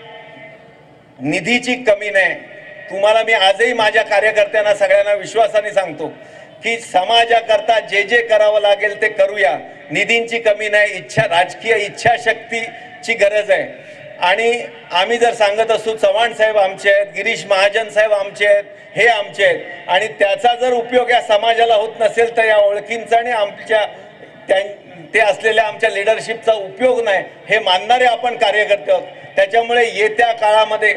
निधीची कमी नाही. तुम्हाला मी आजही माझ्या कार्यकर्त्यांना सगळ्यांना विश्वासाने सांगतो की समाजाकरता जे जे करावं लागेल ते करूया. निधींची कमी नाही, इच्छा राजकीय इच्छाशक्तीची गरज आहे. आणि आम्ही जर सांगत असू चव्हाण साहेब आमचे आहेत, गिरीश महाजन साहेब आमचे आहेत, हे आमचे आहेत, आणि त्याचा जर उपयोग या समाजाला होत नसेल तर या ओळखींचा आणि आमच्या ते असलेल्या आमच्या लिडरशिपचा उपयोग नाही हे मानणारे आपण कार्यकर्ते आहोत. त्याच्यामुळे येत्या काळामध्ये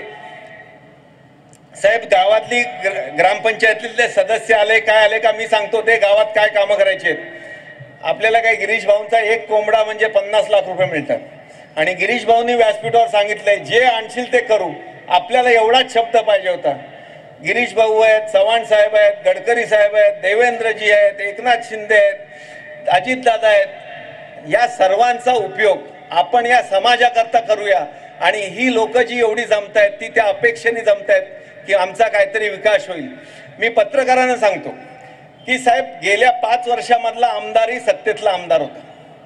साहेब गावातली ग्रामपंचायतीतले सदस्य आले काय आले का मी सांगतो ते गावात काय कामं करायची आहेत. आपल्याला काय गिरीश भाऊंचा एक कोंबडा म्हणजे पन्नास लाख रुपये मिळतात आणि गिरीश भाऊंनी व्यासपीठावर सांगितलंय जे आणशील ते करू. आपल्याला एवढाच शब्द पाहिजे होता. गिरीश भाऊ आहेत, चव्हाण साहेब आहेत, गडकरी साहेब आहेत, देवेंद्रजी आहेत, एकनाथ शिंदे आहेत, अजितदादा आहेत, या सर्वांचा उपयोग आपण या समाजाकरता करूया. आणि ही लोक जी एवढी जमतायत ती त्या अपेक्षेने जमतायत की आमचा काहीतरी विकास होईल. मी पत्रकारांना सांगतो की साहेब गेल्या पाच वर्षामधला आमदारही सत्तेतला आमदार होता.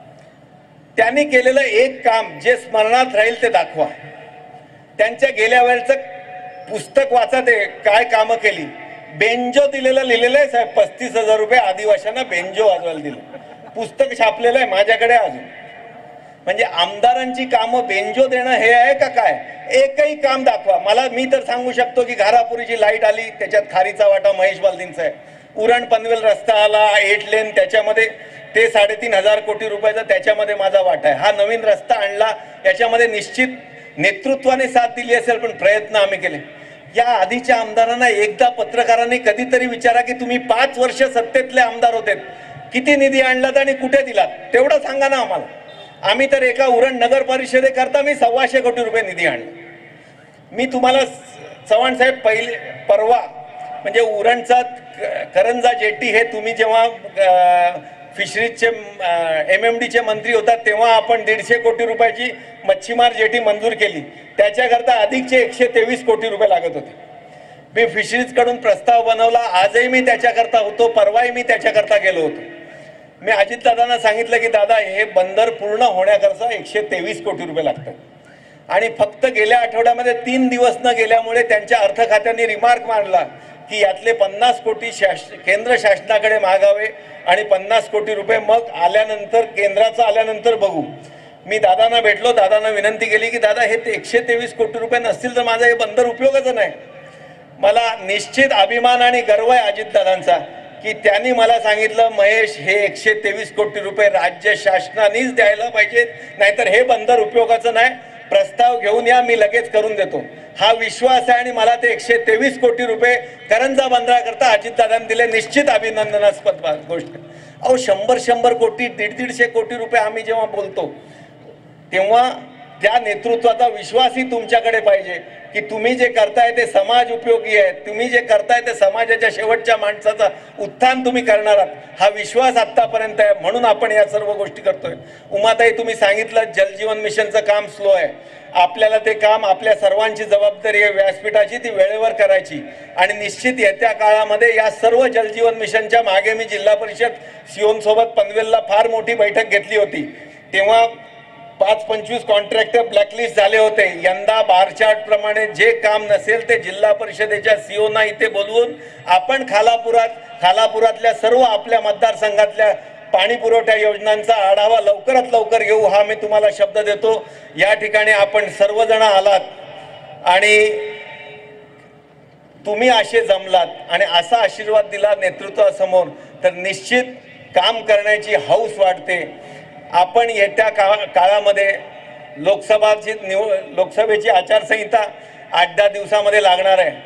त्यांनी केलेलं एक काम जे स्मरणात राहील ते दाखवा. त्यांच्या गेल्या वेळचं पुस्तक वाचा, ते काय कामं केली. बेंजो दिलेलं लिहिलेलं आहे साहेब, पस्तीस हजार रुपये आदिवाशांना बेंजो वाजवायला दिलं. पुस्तक छापलेलं आहे माझ्याकडे अजून. म्हणजे आमदारांची कामं बेंजो देणं हे आहे का काय? एकही काम दाखवा मला. मी तर सांगू शकतो की घारापुरीची लाईट आली त्याच्यात खारीचा वाटा महेश बालदींचा आहे. उरण पनवेल रस्ता आला एट लेन त्याच्यामध्ये ते साडेतीन हजार कोटी रुपयाचा त्याच्यामध्ये माझा वाटा आहे. हा नवीन रस्ता आणला याच्यामध्ये निश्चित नेतृत्वाने साथ दिली असेल, पण प्रयत्न आम्ही केले. या आधीच्या आमदारांना एकदा पत्रकारांनी कधीतरी विचारा की तुम्ही पाच वर्ष सत्तेतले आमदार होते, किती निधी आणलात आणि कुठे दिलात तेवढं सांगा ना आम्हाला. आम्ही तर एका उरण नगर परिषदेकरता मी सव्वाशे कोटी रुपये निधी आणला. मी तुम्हाला चव्हाण साहेब पहिले परवा म्हणजे उरणचा करंजा जेटी हे तुम्ही जेव्हा फिशरीजचे एम एम डीचे मंत्री होतात तेव्हा आपण दीडशे कोटी रुपयाची मच्छीमार जेटी मंजूर केली. त्याच्याकरता अधिकचे एकशे तेवीस कोटी रुपये लागत होते. मी फिशरीजकडून प्रस्ताव बनवला. आजही मी त्याच्याकरता होतो, परवाही मी त्याच्याकरता गेलो होतो. मी अजितदादांना सांगितलं की दादा हे बंदर पूर्ण होण्याकरता एकशे तेवीस कोटी रुपये लागतात. आणि फक्त गेल्या आठवड्यामध्ये तीन दिवस न गेल्यामुळे त्यांच्या अर्थ खात्याने रिमार्क मांडला की यातले पन्नास कोटी शास केंद्र शासनाकडे मागावे आणि पन्नास कोटी रुपये मग आल्यानंतर केंद्राचं आल्यानंतर बघू. मी दादांना भेटलो, दादांना विनंती केली की दादा हे एकशे तेवीस कोटी रुपये नसतील तर माझा हे बंदर उपयोगाचं नाही. मला निश्चित अभिमान आणि गर्व आहे अजितदादांचा की त्यांनी मला सांगितलं महेश हे एकशे तेवीस कोटी रुपये राज्य शासनानेच द्यायला पाहिजेत, नाहीतर हे बंदर उपयोगाचं नाही. प्रस्ताव घेऊन या, मी लगेच करून देतो. हा विश्वास आहे आणि मला ते एकशे तेवीस कोटी रुपये करंजा बंदराकरता अजितदादांनी दिले. निश्चित अभिनंदनास्पद गोष्ट. अहो शंभर शंभर कोटी दीड दीडशे कोटी रुपये आम्ही जेव्हा बोलतो तेव्हा त्या नेतृत्वाचा विश्वासही तुमच्याकडे पाहिजे की तुम्ही जे करताय ते समाज उपयोगी आहे, तुम्ही जे करताय ते समाजाच्या शेवटच्या माणसाचा उत्थान तुम्ही करणार आहात, हा विश्वास आत्तापर्यंत आहे, म्हणून आपण या सर्व गोष्टी करतोय. उमाताई, तुम्ही सांगितलं जलजीवन मिशनचं काम स्लो आहे. आपल्याला ते काम, आपल्या सर्वांची जबाबदारी आहे व्यासपीठाची, ती वेळेवर करायची. आणि निश्चित येत्या काळामध्ये या सर्व जलजीवन मिशनच्या मागे मी जिल्हा परिषद सिओनसोबत पनवेलला फार मोठी बैठक घेतली होती. तेव्हा पाच पंचवीस कॉन्ट्रॅक्टर ब्लॅकलिस्ट झाले होते. यंदा बार चार्ट प्रमाणे जे काम नसेल ते जिल्हा परिषदेच्या सीओना इथे बोलवून आपण खालापुरात खालापुरातल्या सर्व आपल्या मतदारसंघातल्या पाणी पुरवठा योजनांचा आढावा लवकरात लवकर घेऊ, हा मी तुम्हाला शब्द देतो. या ठिकाणी आपण सर्वजण आलात आणि तुम्ही असे जमलात आणि असा आशीर्वाद दिला नेतृत्वासमोर, तर निश्चित काम करण्याची हौस वाढते. आपण येत्या काळा काळामध्ये लोकसभाची निव लोकसभेची आचारसंहिता आठ दहा दिवसामध्ये लागणार आहे.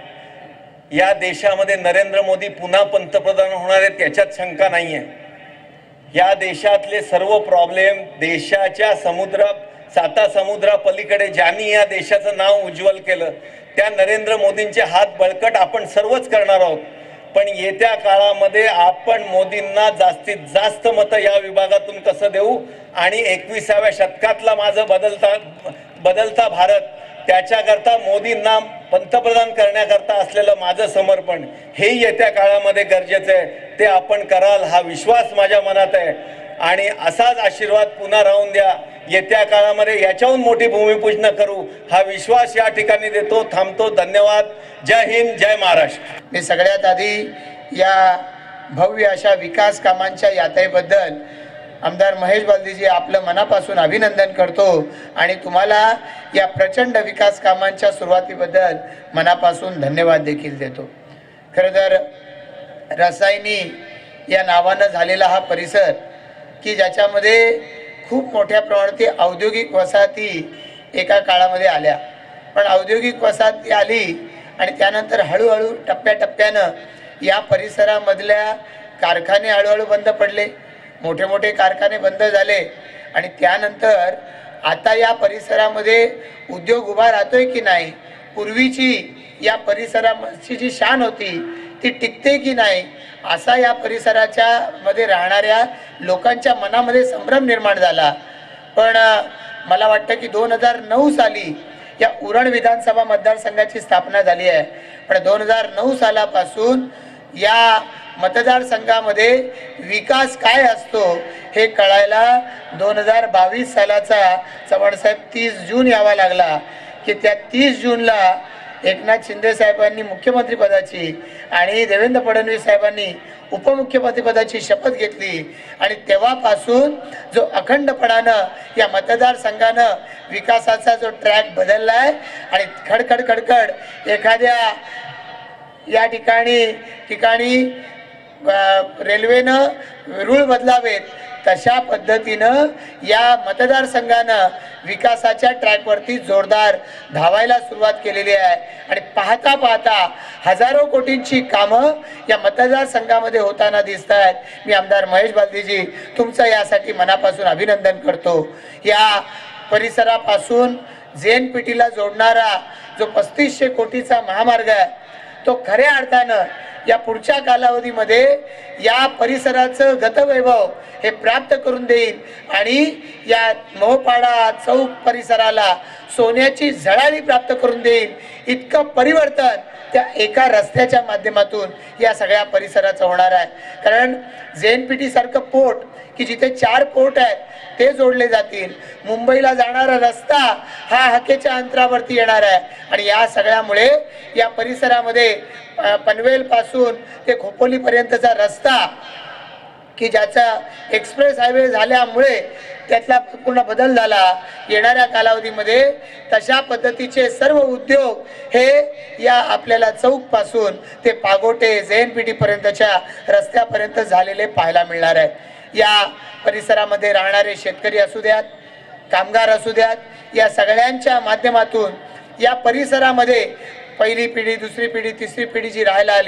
या देशामध्ये नरेंद्र मोदी पुन्हा पंतप्रधान होणार आहेत याच्यात शंका नाही आहे. या देशातले सर्व प्रॉब्लेम, देशाच्या समुद्र साता समुद्रा पलीकडे ज्यांनी या देशाचं नाव उज्ज्वल केलं त्या नरेंद्र मोदींचे हात बळकट आपण सर्वच करणार आहोत. पण येत्या काळामध्ये आपण मोदींना जास्तीत जास्त मतं या विभागातून कसं देऊ आणि एकविसाव्या शतकातला माझं बदलता बदलता भारत, त्याच्याकरता मोदींना पंतप्रधान करण्याकरता असलेलं माझं समर्पण हे येत्या काळामध्ये गरजेचं आहे. ते आपण कराल हा विश्वास माझ्या मनात आहे आणि असाच आशीर्वाद पुन्हा राहून द्या. येत्या काळामध्ये याच्याहून मोठी भूमिपूजन करू हा विश्वास या ठिकाणी देतो. थांबतो. धन्यवाद. जय हिंद, जय महाराष्ट्र. मी सगळ्यात आधी या भव्य अशा विकास कामांच्या यात्रेबद्दल आमदार महेश बालदीजी आपलं मनापासून अभिनंदन करतो आणि तुम्हाला या प्रचंड विकास कामांच्या सुरुवातीबद्दल मनापासून धन्यवाद देखील देतो. खरं तर रसायनी या नावानं झालेला हा परिसर की ज्याच्यामध्ये खूप मोठ्या प्रमाणात औद्योगिक वसाहती एका काळामध्ये आल्या, पण औद्योगिक वसाहती आली आणि त्यानंतर हळूहळू टप्प्याटप्प्यानं या परिसरामधल्या कारखाने हळूहळू बंद पडले, मोठे मोठे कारखाने बंद झाले आणि त्यानंतर आता या परिसरामध्ये उद्योग उभा राहतोय की नाही, पूर्वीची या परिसराची जी शान होती ती टिकते की नाही, असा या परिसराच्या मध्ये राहणाऱ्या लोकांच्या मनामध्ये संभ्रम निर्माण झाला. पण मला वाटतं की दोन हजार नऊ साली या उरण विधानसभा मतदारसंघाची स्थापना झाली आहे, पण दोन हजार नऊ सालापासून या मतदारसंघामध्ये विकास काय असतो हे कळायला दोन हजार बावीस सालाचा चव्हाणसाहेब तीस जून यावा लागला की त्या तीस जूनला एकनाथ शिंदे साहेबांनी मुख्यमंत्रीपदाची आणि देवेंद्र फडणवीस साहेबांनी उपमुख्यमंत्रीपदाची शपथ घेतली आणि तेव्हापासून जो अखंडपणानं या मतदारसंघानं विकासाचा जो ट्रॅक बदलला आहे आणि खडखड खडखड एखाद्या या ठिकाणी ठिकाणी रेल्वेनं रूळ बदलावेत तशा पद्धतीनं या मतदारसंघानं विकासाच्या ट्रॅकवरती जोरदार धावायला सुरुवात केलेली आहे आणि पाहता पाहता हजारो कोटींची कामं या मतदारसंघामध्ये होताना दिसत आहेत. मी आमदार महेश बालदीजी तुमचं यासाठी मनापासून अभिनंदन करतो. या परिसरापासून जेएनपीटीला जोडणारा जो पस्तीसशे कोटीचा महामार्ग आहे तो खऱ्या अर्थानं या पुढच्या कालावधीमध्ये या परिसराचं गतवैभव हे प्राप्त करून देईल आणि या मोहपाडा चौक परिसराला सोन्याची झळाळी प्राप्त करून देईल. इतकं परिवर्तन त्या एका रस्त्याच्या माध्यमातून या सगळ्या परिसराचं होणार आहे. कारण जेएनपीटी सारखं पोर्ट की जिथे चार पोर्ट आहेत ते जोडले जातील, मुंबईला जाणारा रस्ता हा हाकेच्या अंतरावरती येणार आहे आणि या सगळ्यामुळे या परिसरामध्ये पनवेल पासून ते खोपोलीपर्यंतचा रस्ता की ज्याचा एक्सप्रेस हायवे झाल्यामुळे त्यातला पूर्ण बदल झाला. येणाऱ्या कालावधीमध्ये तशा पद्धतीचे सर्व उद्योग हे या आपल्याला चौक पासून ते पागोटे जेएनपीटी पर्यंतच्या रस्त्यापर्यंत झालेले पाहायला मिळणार आहे. या परिसरामध्ये राहणारे शेतकरी असू द्यात, कामगार असू द्यात, या सगळ्यांच्या माध्यमातून या परिसरामध्ये पहिली पिढी, दुसरी पिढी, तिसरी पिढी जी राहायला आली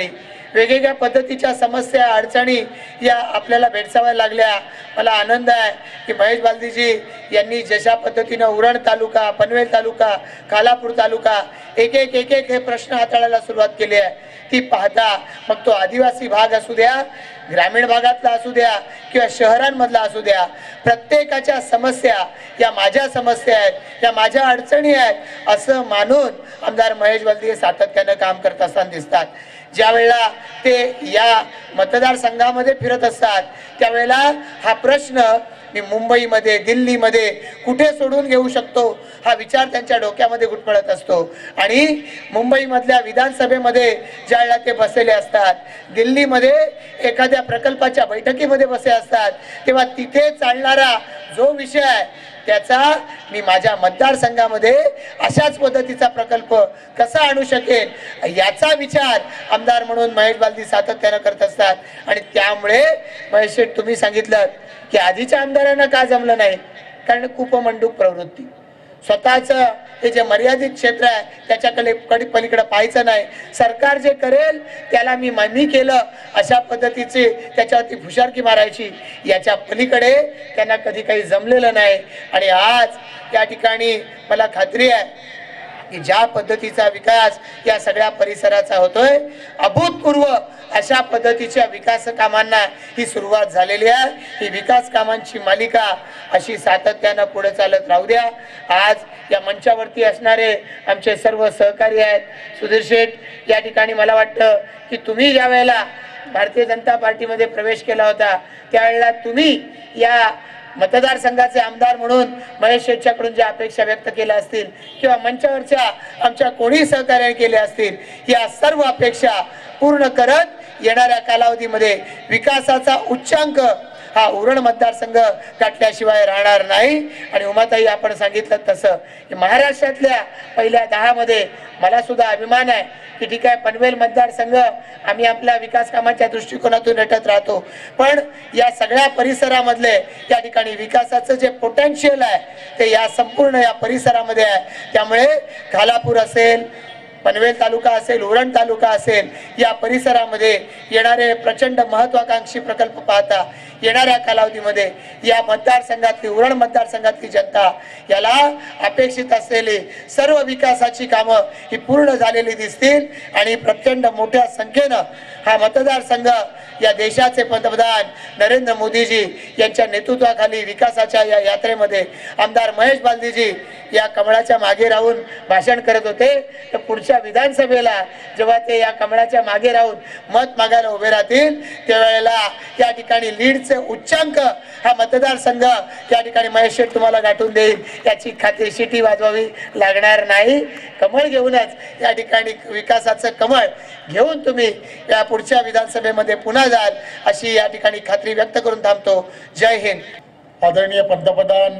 वेगवेगळ्या पद्धतीच्या समस्या अडचणी या आपल्याला भेडसाव्या लागल्या. मला आनंद आहे की महेश बालदीजी यांनी जशा पद्धतीनं उरण तालुका, पनवेल तालुका, खालापूर तालुका एक एक एक एक हे प्रश्न हाताळायला सुरुवात केली आहे. ती पाहता मग तो आदिवासी भाग असू द्या, ग्रामीण भागातला असू द्या किंवा शहरांमधला असू द्या, प्रत्येकाच्या समस्या या माझ्या समस्या आहेत, या माझ्या अडचणी आहेत असं मानून आमदार महेश बालदी सातत्यानं काम करत असताना दिसतात. ज्या वेळेला ते या मतदारसंघामध्ये फिरत असतात त्यावेळेला हा प्रश्न मी मुंबईमध्ये, दिल्लीमध्ये कुठे सोडून घेऊ शकतो हा विचार त्यांच्या डोक्यामध्ये घुटमळत असतो. आणि मुंबईमधल्या विधानसभेमध्ये ज्या वेळेला ते बसलेले असतात, दिल्लीमध्ये एखाद्या प्रकल्पाच्या बैठकीमध्ये बसले असतात, तेव्हा तिथे चालणारा जो विषय आहे त्याचा मी माझ्या मतदारसंघामध्ये अशाच पद्धतीचा प्रकल्प कसा आणू शकेल याचा विचार आमदार म्हणून महेश बालदी सातत्यानं करत असतात. आणि त्यामुळे महेश शेठ तुम्ही सांगितलं की आधीच्या आमदारांना का जमलं नाही, कारण कूपमंडूक प्रवृत्ती, स्वतःच हे जे मर्यादित क्षेत्र आहे त्याच्याकडे कडी पलीकडे पाहायचं नाही, सरकार जे करेल त्याला मी मी केलं अशा पद्धतीचे त्याच्यावरती फुशारकी मारायची, याच्या पलीकडे त्यांना कधी काही जमलेलं नाही. आणि आज या ठिकाणी मला खात्री आहे की ज्या पद्धतीचा विकास या सगळ्या परिसराचा होतोय, अभूतपूर्व अशा पद्धतीच्या विकास कामांना ही सुरुवात झालेली आहे. ही विकास कामांची मालिका अशी सातत्यानं पुढे चालत राहू द्या. आज या मंचावरती असणारे आमचे सर्व सहकारी आहेत, सुधीर शेठ, या ठिकाणी मला वाटतं की तुम्ही ज्या वेळेला भारतीय जनता पार्टीमध्ये प्रवेश केला होता त्यावेळेला तुम्ही या मतदारसंघाचे आमदार म्हणून महेश शेठच्याकडून ज्या अपेक्षा व्यक्त केल्या असतील किंवा मंचावरच्या आमच्या कोणी सहकार्य केले असतील, या सर्व अपेक्षा पूर्ण करत येणाऱ्या कालावधीमध्ये विकासाचा उच्चांक हा उरण मतदारसंघ गाठल्याशिवाय राहणार नाही. आणि उमाताई आपण सांगितलं तसं की महाराष्ट्रातल्या पहिल्या दहा मध्ये मला सुद्धा अभिमान आहे की ठीक आहे, पनवेल मतदारसंघ आम्ही आपल्या विकास कामाच्या दृष्टिकोनातून नटत राहतो, पण या सगळ्या परिसरामधले या ठिकाणी विकासाचं जे पोटेन्शियल आहे ते या संपूर्ण या परिसरामध्ये आहे. त्यामुळे खालापूर असेल, पनवेल तालुका असेल, उरण तालुका असेल, या परिसरामध्ये येणारे प्रचंड महत्वाकांक्षी प्रकल्प पाहता येणाऱ्या कालावधीमध्ये या मतदारसंघातली, उरण मतदारसंघातली जनता याला अपेक्षित असलेली सर्व विकासाची कामं ही पूर्ण झालेली दिसतील. आणि प्रचंड मोठ्या संख्येनं हा मतदारसंघ या देशाचे पंतप्रधान नरेंद्र मोदीजी यांच्या नेतृत्वाखाली विकासाच्या या यात्रेमध्ये आमदार महेश बालदीजी या कमळाच्या मागे राहून भाषण करत होते, तर पुढच्या विधानसभेला जेव्हा ते या कमळाच्या मागे राहून मत मागायला उभे राहतील त्यावेळेला या ठिकाणी लीडचे उच्चांक हा मतदारसंघ या ठिकाणी महेश शेठ तुम्हाला गाठून देईल याची खात्री शिटी वाजवावी लागणार नाही. कमळ घेऊनच या ठिकाणी विकासाचं कमळ घेऊन तुम्ही या पुढच्या विधानसभेमध्ये पुन्हा जाल अशी या ठिकाणी खात्री व्यक्त करून थांबतो. जय हिंद. आदरणीय पंतप्रधान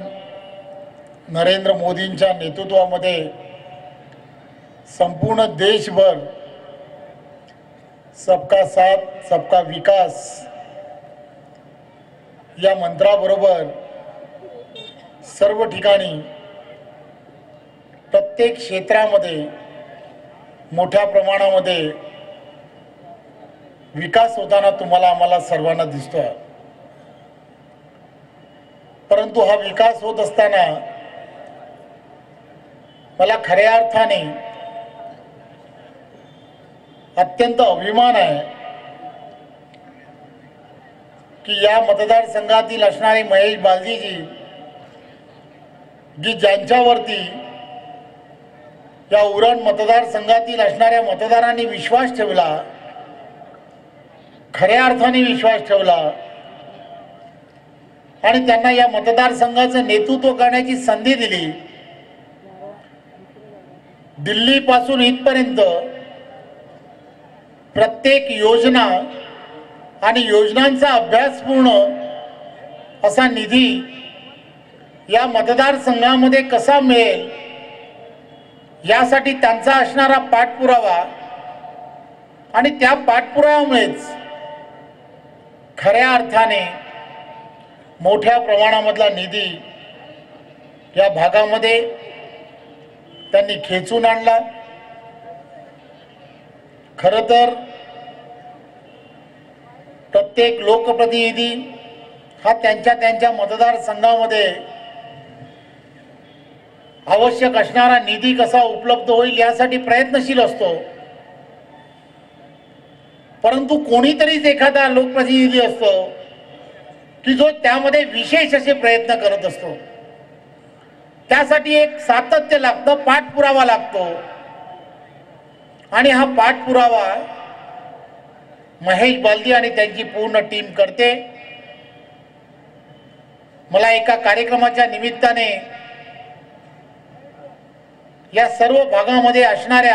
नरेंद्र मोदींच्या नेतृत्वामध्ये संपूर्ण देशभर सबका साथ सबका विकास या मंत्राबरोबर सर्व ठिकाणी प्रत्येक क्षेत्रामध्ये मोठ्या प्रमाणामध्ये विकास होताना तुम्हाला आम्हाला सर्वांना दिसतोय. परंतु हा विकास होत असताना मला खऱ्या अर्थाने अत्यंत अभिमान आहे की या मतदारसंघातील असणारे महेश बालदीजी जी ज्यांच्यावरती या उरण मतदारसंघातील असणाऱ्या मतदारांनी विश्वास ठेवला, खऱ्या अर्थाने विश्वास ठेवला आणि त्यांना या मतदारसंघाचं नेतृत्व करण्याची संधी दिली. दिल्ली पासून इथपर्यंत प्रत्येक योजना आणि योजनांचा अभ्यासपूर्ण असा निधी या मतदारसंघामध्ये कसा मिळेल यासाठी त्यांचा असणारा पाठपुरावा आणि त्या पाठपुराव्यामुळेच खऱ्या अर्थाने मोठ्या प्रमाणामधला निधी या भागामध्ये त्यांनी खेचून आणला. खरं तर प्रत्येक लोकप्रतिनिधी हा त्यांच्या त्यांच्या मतदारसंघामध्ये आवश्यक असणारा निधी कसा उपलब्ध होईल यासाठी प्रयत्नशील असतो, परंतु कोणीतरीच एखादा लोकप्रतिनिधी असतो की जो त्यामध्ये विशेष असे प्रयत्न करत असतो. त्यासाठी एक सातत्य लागतं, पाठपुरावा लागतो आणि हा पाठपुरावा महेश बालदी आणि त्यांची पूर्ण टीम करते. मला एका कार्यक्रमाच्या निमित्ताने या सर्व भागामध्ये असणाऱ्या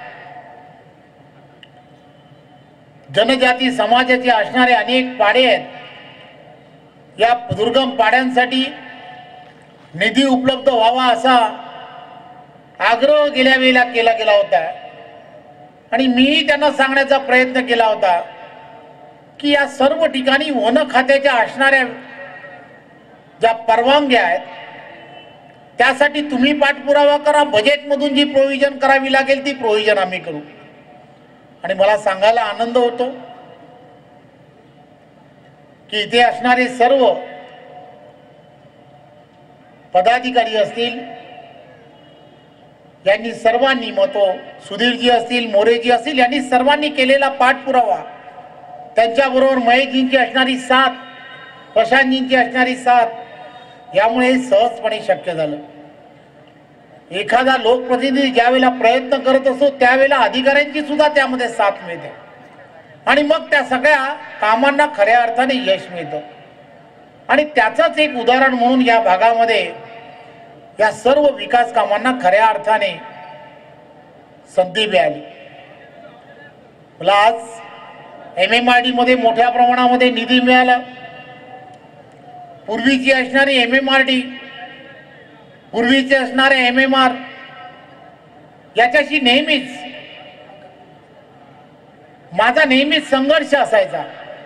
जनजाती समाजाचे असणारे अनेक पाडे आहेत, या दुर्गम पाड्यांसाठी निधी उपलब्ध व्हावा असा आग्रह गेल्या वेळेला केला गेला होता आणि मीही त्यांना सांगण्याचा प्रयत्न केला होता की या सर्व ठिकाणी वन खात्याच्या असणाऱ्या ज्या परवानग्या आहेत त्यासाठी तुम्ही पाठपुरावा करा, बजेटमधून जी प्रोव्हिजन करावी लागेल ती प्रोव्हिजन आम्ही करू. आणि मला सांगायला आनंद होतो की इथे असणारे सर्व पदाधिकारी असतील यांनी सर्वांनी मतो सुधीरजी असतील, मोरेजी असतील, यांनी सर्वांनी केलेला पाठपुरावा, त्यांच्याबरोबर महेशजींची असणारी साथ, प्रशांतजींची असणारी साथ, यामुळे सहजपणे शक्य झालं. एखादा लोकप्रतिनिधी ज्यावेळेला प्रयत्न करत असतो त्यावेळेला अधिकाऱ्यांची सुद्धा त्यामध्ये साथ मिळते आणि मग त्या सगळ्या कामांना खऱ्या अर्थाने यश मिळतं. आणि त्याचंच एक उदाहरण म्हणून या भागामध्ये या सर्व विकास कामांना खऱ्या अर्थाने संधी मिळाली. मला आज एम एम आर डी मध्ये मोठ्या प्रमाणामध्ये निधी मिळाला. पूर्वीची असणारी एम एम आर डी, पूर्वीचे असणारे एम एम आर याच्याशी नेहमीच माझा नेहमीच संघर्ष असायचा.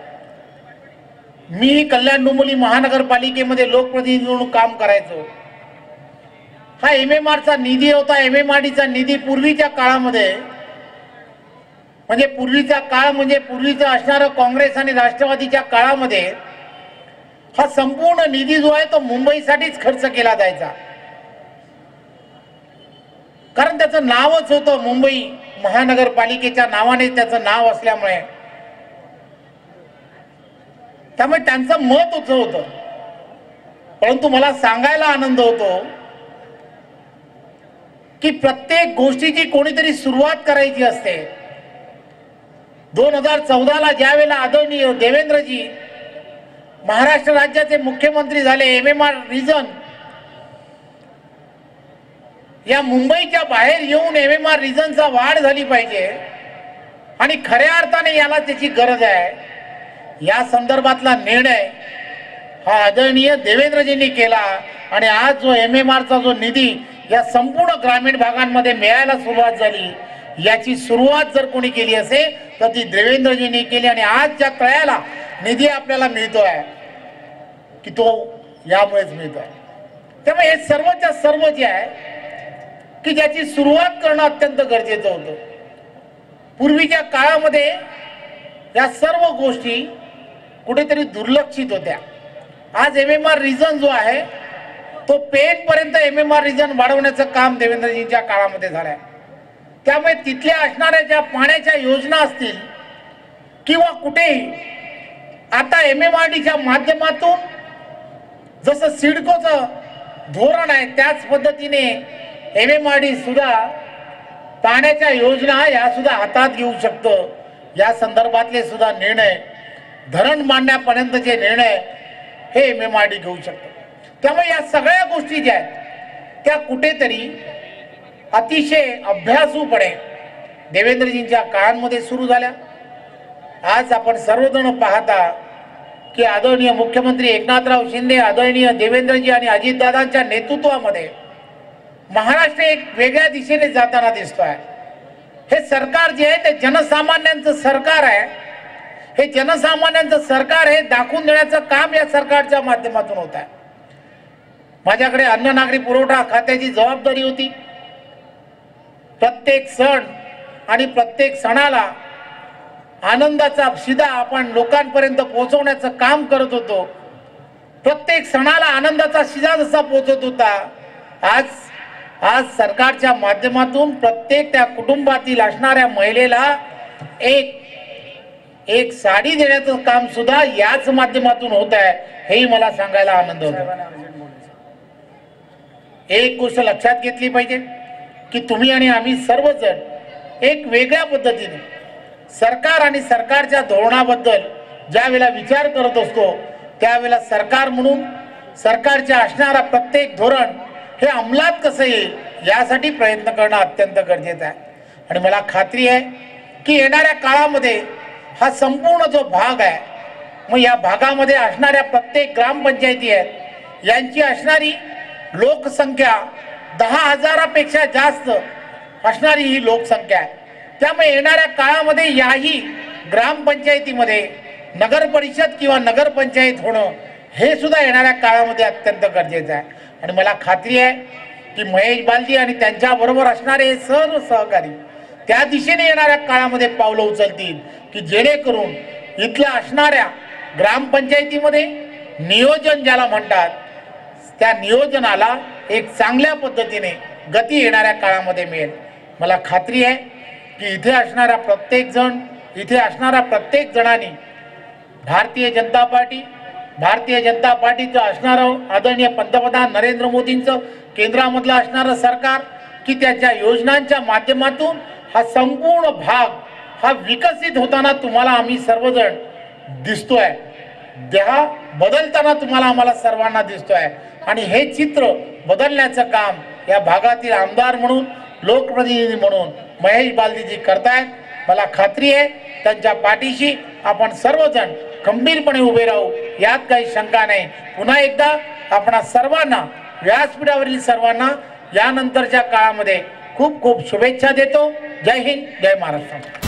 मी कल्याण डोंबिवली महानगरपालिकेमध्ये लोकप्रतिनिधी म्हणून काम करायचो. हा एम एम आरचा निधी होता, एम एम आर डीचा निधी पूर्वीच्या काळामध्ये, म्हणजे पूर्वीचा काळ म्हणजे पूर्वीचा असणारा काँग्रेस आणि राष्ट्रवादीच्या काळामध्ये हा संपूर्ण निधी जो आहे तो मुंबईसाठीच खर्च केला जायचा. कारण त्याचं नावच होतं मुंबई महानगरपालिकेच्या नावाने त्याचं नाव असल्यामुळे, त्यामुळे त्यांचं मत होत होतं. परंतु मला सांगायला आनंद होतो की प्रत्येक गोष्टीची कोणीतरी सुरुवात करायची असते. दोन हजार चौदाला ज्या वेळेला आदरणीय देवेंद्रजी महाराष्ट्र राज्याचे मुख्यमंत्री झाले, एम एम आर रिजन या मुंबईच्या बाहेर येऊन एम एम आर रिजनचा वाढ झाली पाहिजे आणि खऱ्या अर्थाने याला त्याची गरज आहे, या संदर्भातला निर्णय हा आदरणीय देवेंद्रजींनी केला. आणि आज जो एम एम आरचा जो निधी या संपूर्ण ग्रामीण भागांमध्ये मिळायला सुरुवात झाली, याची सुरुवात जर कोणी केली असेल तर ती देवेंद्रजींनी केली. आणि आज ज्या तळ्याला निधी आपल्याला मिळतोय की तो यामुळेच मिळतोय. त्यामुळे हे सर्वच्या सर्व जे आहे की ज्याची सुरुवात करणं अत्यंत गरजेचं होतं. पूर्वीच्या काळामध्ये या सर्व गोष्टी कुठेतरी दुर्लक्षित होत्या. आज एम एम आर रिजन जो आहे तो पेन पर्यंत एम एम आर रिजन वाढवण्याचं काम देवेंद्रजींच्या काळामध्ये झालंय. त्यामुळे तिथल्या असणाऱ्या ज्या पाण्याच्या योजना असतील किंवा कुठेही आता एम एम आर डीच्या माध्यमातून जसं सिडकोचं धोरण आहे त्याच पद्धतीने एम एम आर डी सुद्धा पाण्याच्या योजना या सुद्धा हातात घेऊ शकतं. या संदर्भातले सुद्धा निर्णय, धरण मांडण्यापर्यंतचे निर्णय हे एम एम आर डी घेऊ शकतं. त्यामुळे या सगळ्या गोष्टी ज्या आहेत त्या कुठेतरी अतिशय अभ्यासूपणे देवेंद्रजींच्या काळामध्ये सुरू झाल्या. आज आपण सर्वजण पाहता की आदरणीय मुख्यमंत्री एकनाथराव शिंदे, आदरणीय देवेंद्रजी आणि अजितदादांच्या नेतृत्वामध्ये महाराष्ट्र एक वेगळ्या दिशेने जाताना दिसतोय. हे सरकार जे आहे ते जनसामान्यांचं सरकार आहे. हे जनसामान्यांचं सरकार हे दाखवून देण्याचं काम या सरकारच्या माध्यमातून होत आहे. माझ्याकडे अन्न नागरी पुरवठा खात्याची जबाबदारी होती. प्रत्येक सण आणि प्रत्येक सणाला आनंदाचा शिदा आपण लोकांपर्यंत पोहोचवण्याचं काम करत होतो, प्रत्येक सणाला आनंदाचा शिदा जसा पोहोचत होता, आज आज सरकारच्या माध्यमातून प्रत्येक त्या कुटुंबातील असणाऱ्या महिलेला एक एक साडी देण्याचं काम सुद्धा याच माध्यमातून होत आहे, हेही मला सांगायला आनंद होतो. एक गोष्ट लक्षात घेतली पाहिजे की तुम्ही आणि आम्ही सर्वजण एक वेगळ्या पद्धतीने सरकार आणि सरकारच्या धोरणाबद्दल ज्या वेळेला विचार करत असतो, त्यावेळेला सरकार म्हणून सरकारच्या असणारा प्रत्येक धोरण हे अंमलात कसं येईल यासाठी प्रयत्न करणं अत्यंत गरजेचं आहे. आणि मला खात्री आहे की येणाऱ्या काळामध्ये हा संपूर्ण जो भाग आहे, मग या भागामध्ये असणाऱ्या प्रत्येक ग्रामपंचायती आहेत, यांची असणारी लोकसंख्या दहा हजारापेक्षा जास्त असणारी ही लोकसंख्या आहे. त्यामुळे येणाऱ्या काळामध्ये याही ग्रामपंचायतीमध्ये नगर परिषद किंवा नगरपंचायत होणं हे सुद्धा येणाऱ्या काळामध्ये अत्यंत गरजेचं आहे. आणि मला खात्री आहे की महेश बालदी आणि त्यांच्याबरोबर असणारे हे सर्व सहकारी त्या दिशेने येणाऱ्या काळामध्ये पावलं उचलतील की जेणेकरून इथल्या असणाऱ्या ग्रामपंचायतीमध्ये नियोजन ज्याला म्हणतात, त्या नियोजनाला एक चांगल्या पद्धतीने गती येणाऱ्या काळामध्ये मिळेल. मला खात्री आहे की इथे असणारा प्रत्येक जण इथे असणारा प्रत्येक जणांनी भारतीय जनता पार्टी भारतीय जनता पार्टीचं असणारं आदरणीय पंतप्रधान नरेंद्र मोदींचं केंद्रामधलं असणारं सरकार की त्याच्या योजनांच्या माध्यमातून हा संपूर्ण भाग हा विकसित होताना तुम्हाला आम्ही सर्वजण दिसतोय, देहा बदलताना तुम्हाला आम्हाला सर्वांना दिसतोय. आणि हे चित्र बदलण्याचं काम या भागातील आमदार म्हणून लोकप्रतिनिधी म्हणून महेश बालदीजी करतायत. मला खात्री आहे त्यांच्या पाठीशी आपण सर्वजण खंबीरपणे उभे राहू, यात काही शंका नाही. पुन्हा एकदा आपणा सर्वांना व्यासपीठावरील सर्वांना यानंतरच्या काळामध्ये खूप खूप शुभेच्छा देतो. जय हिंद, जय महाराष्ट्र.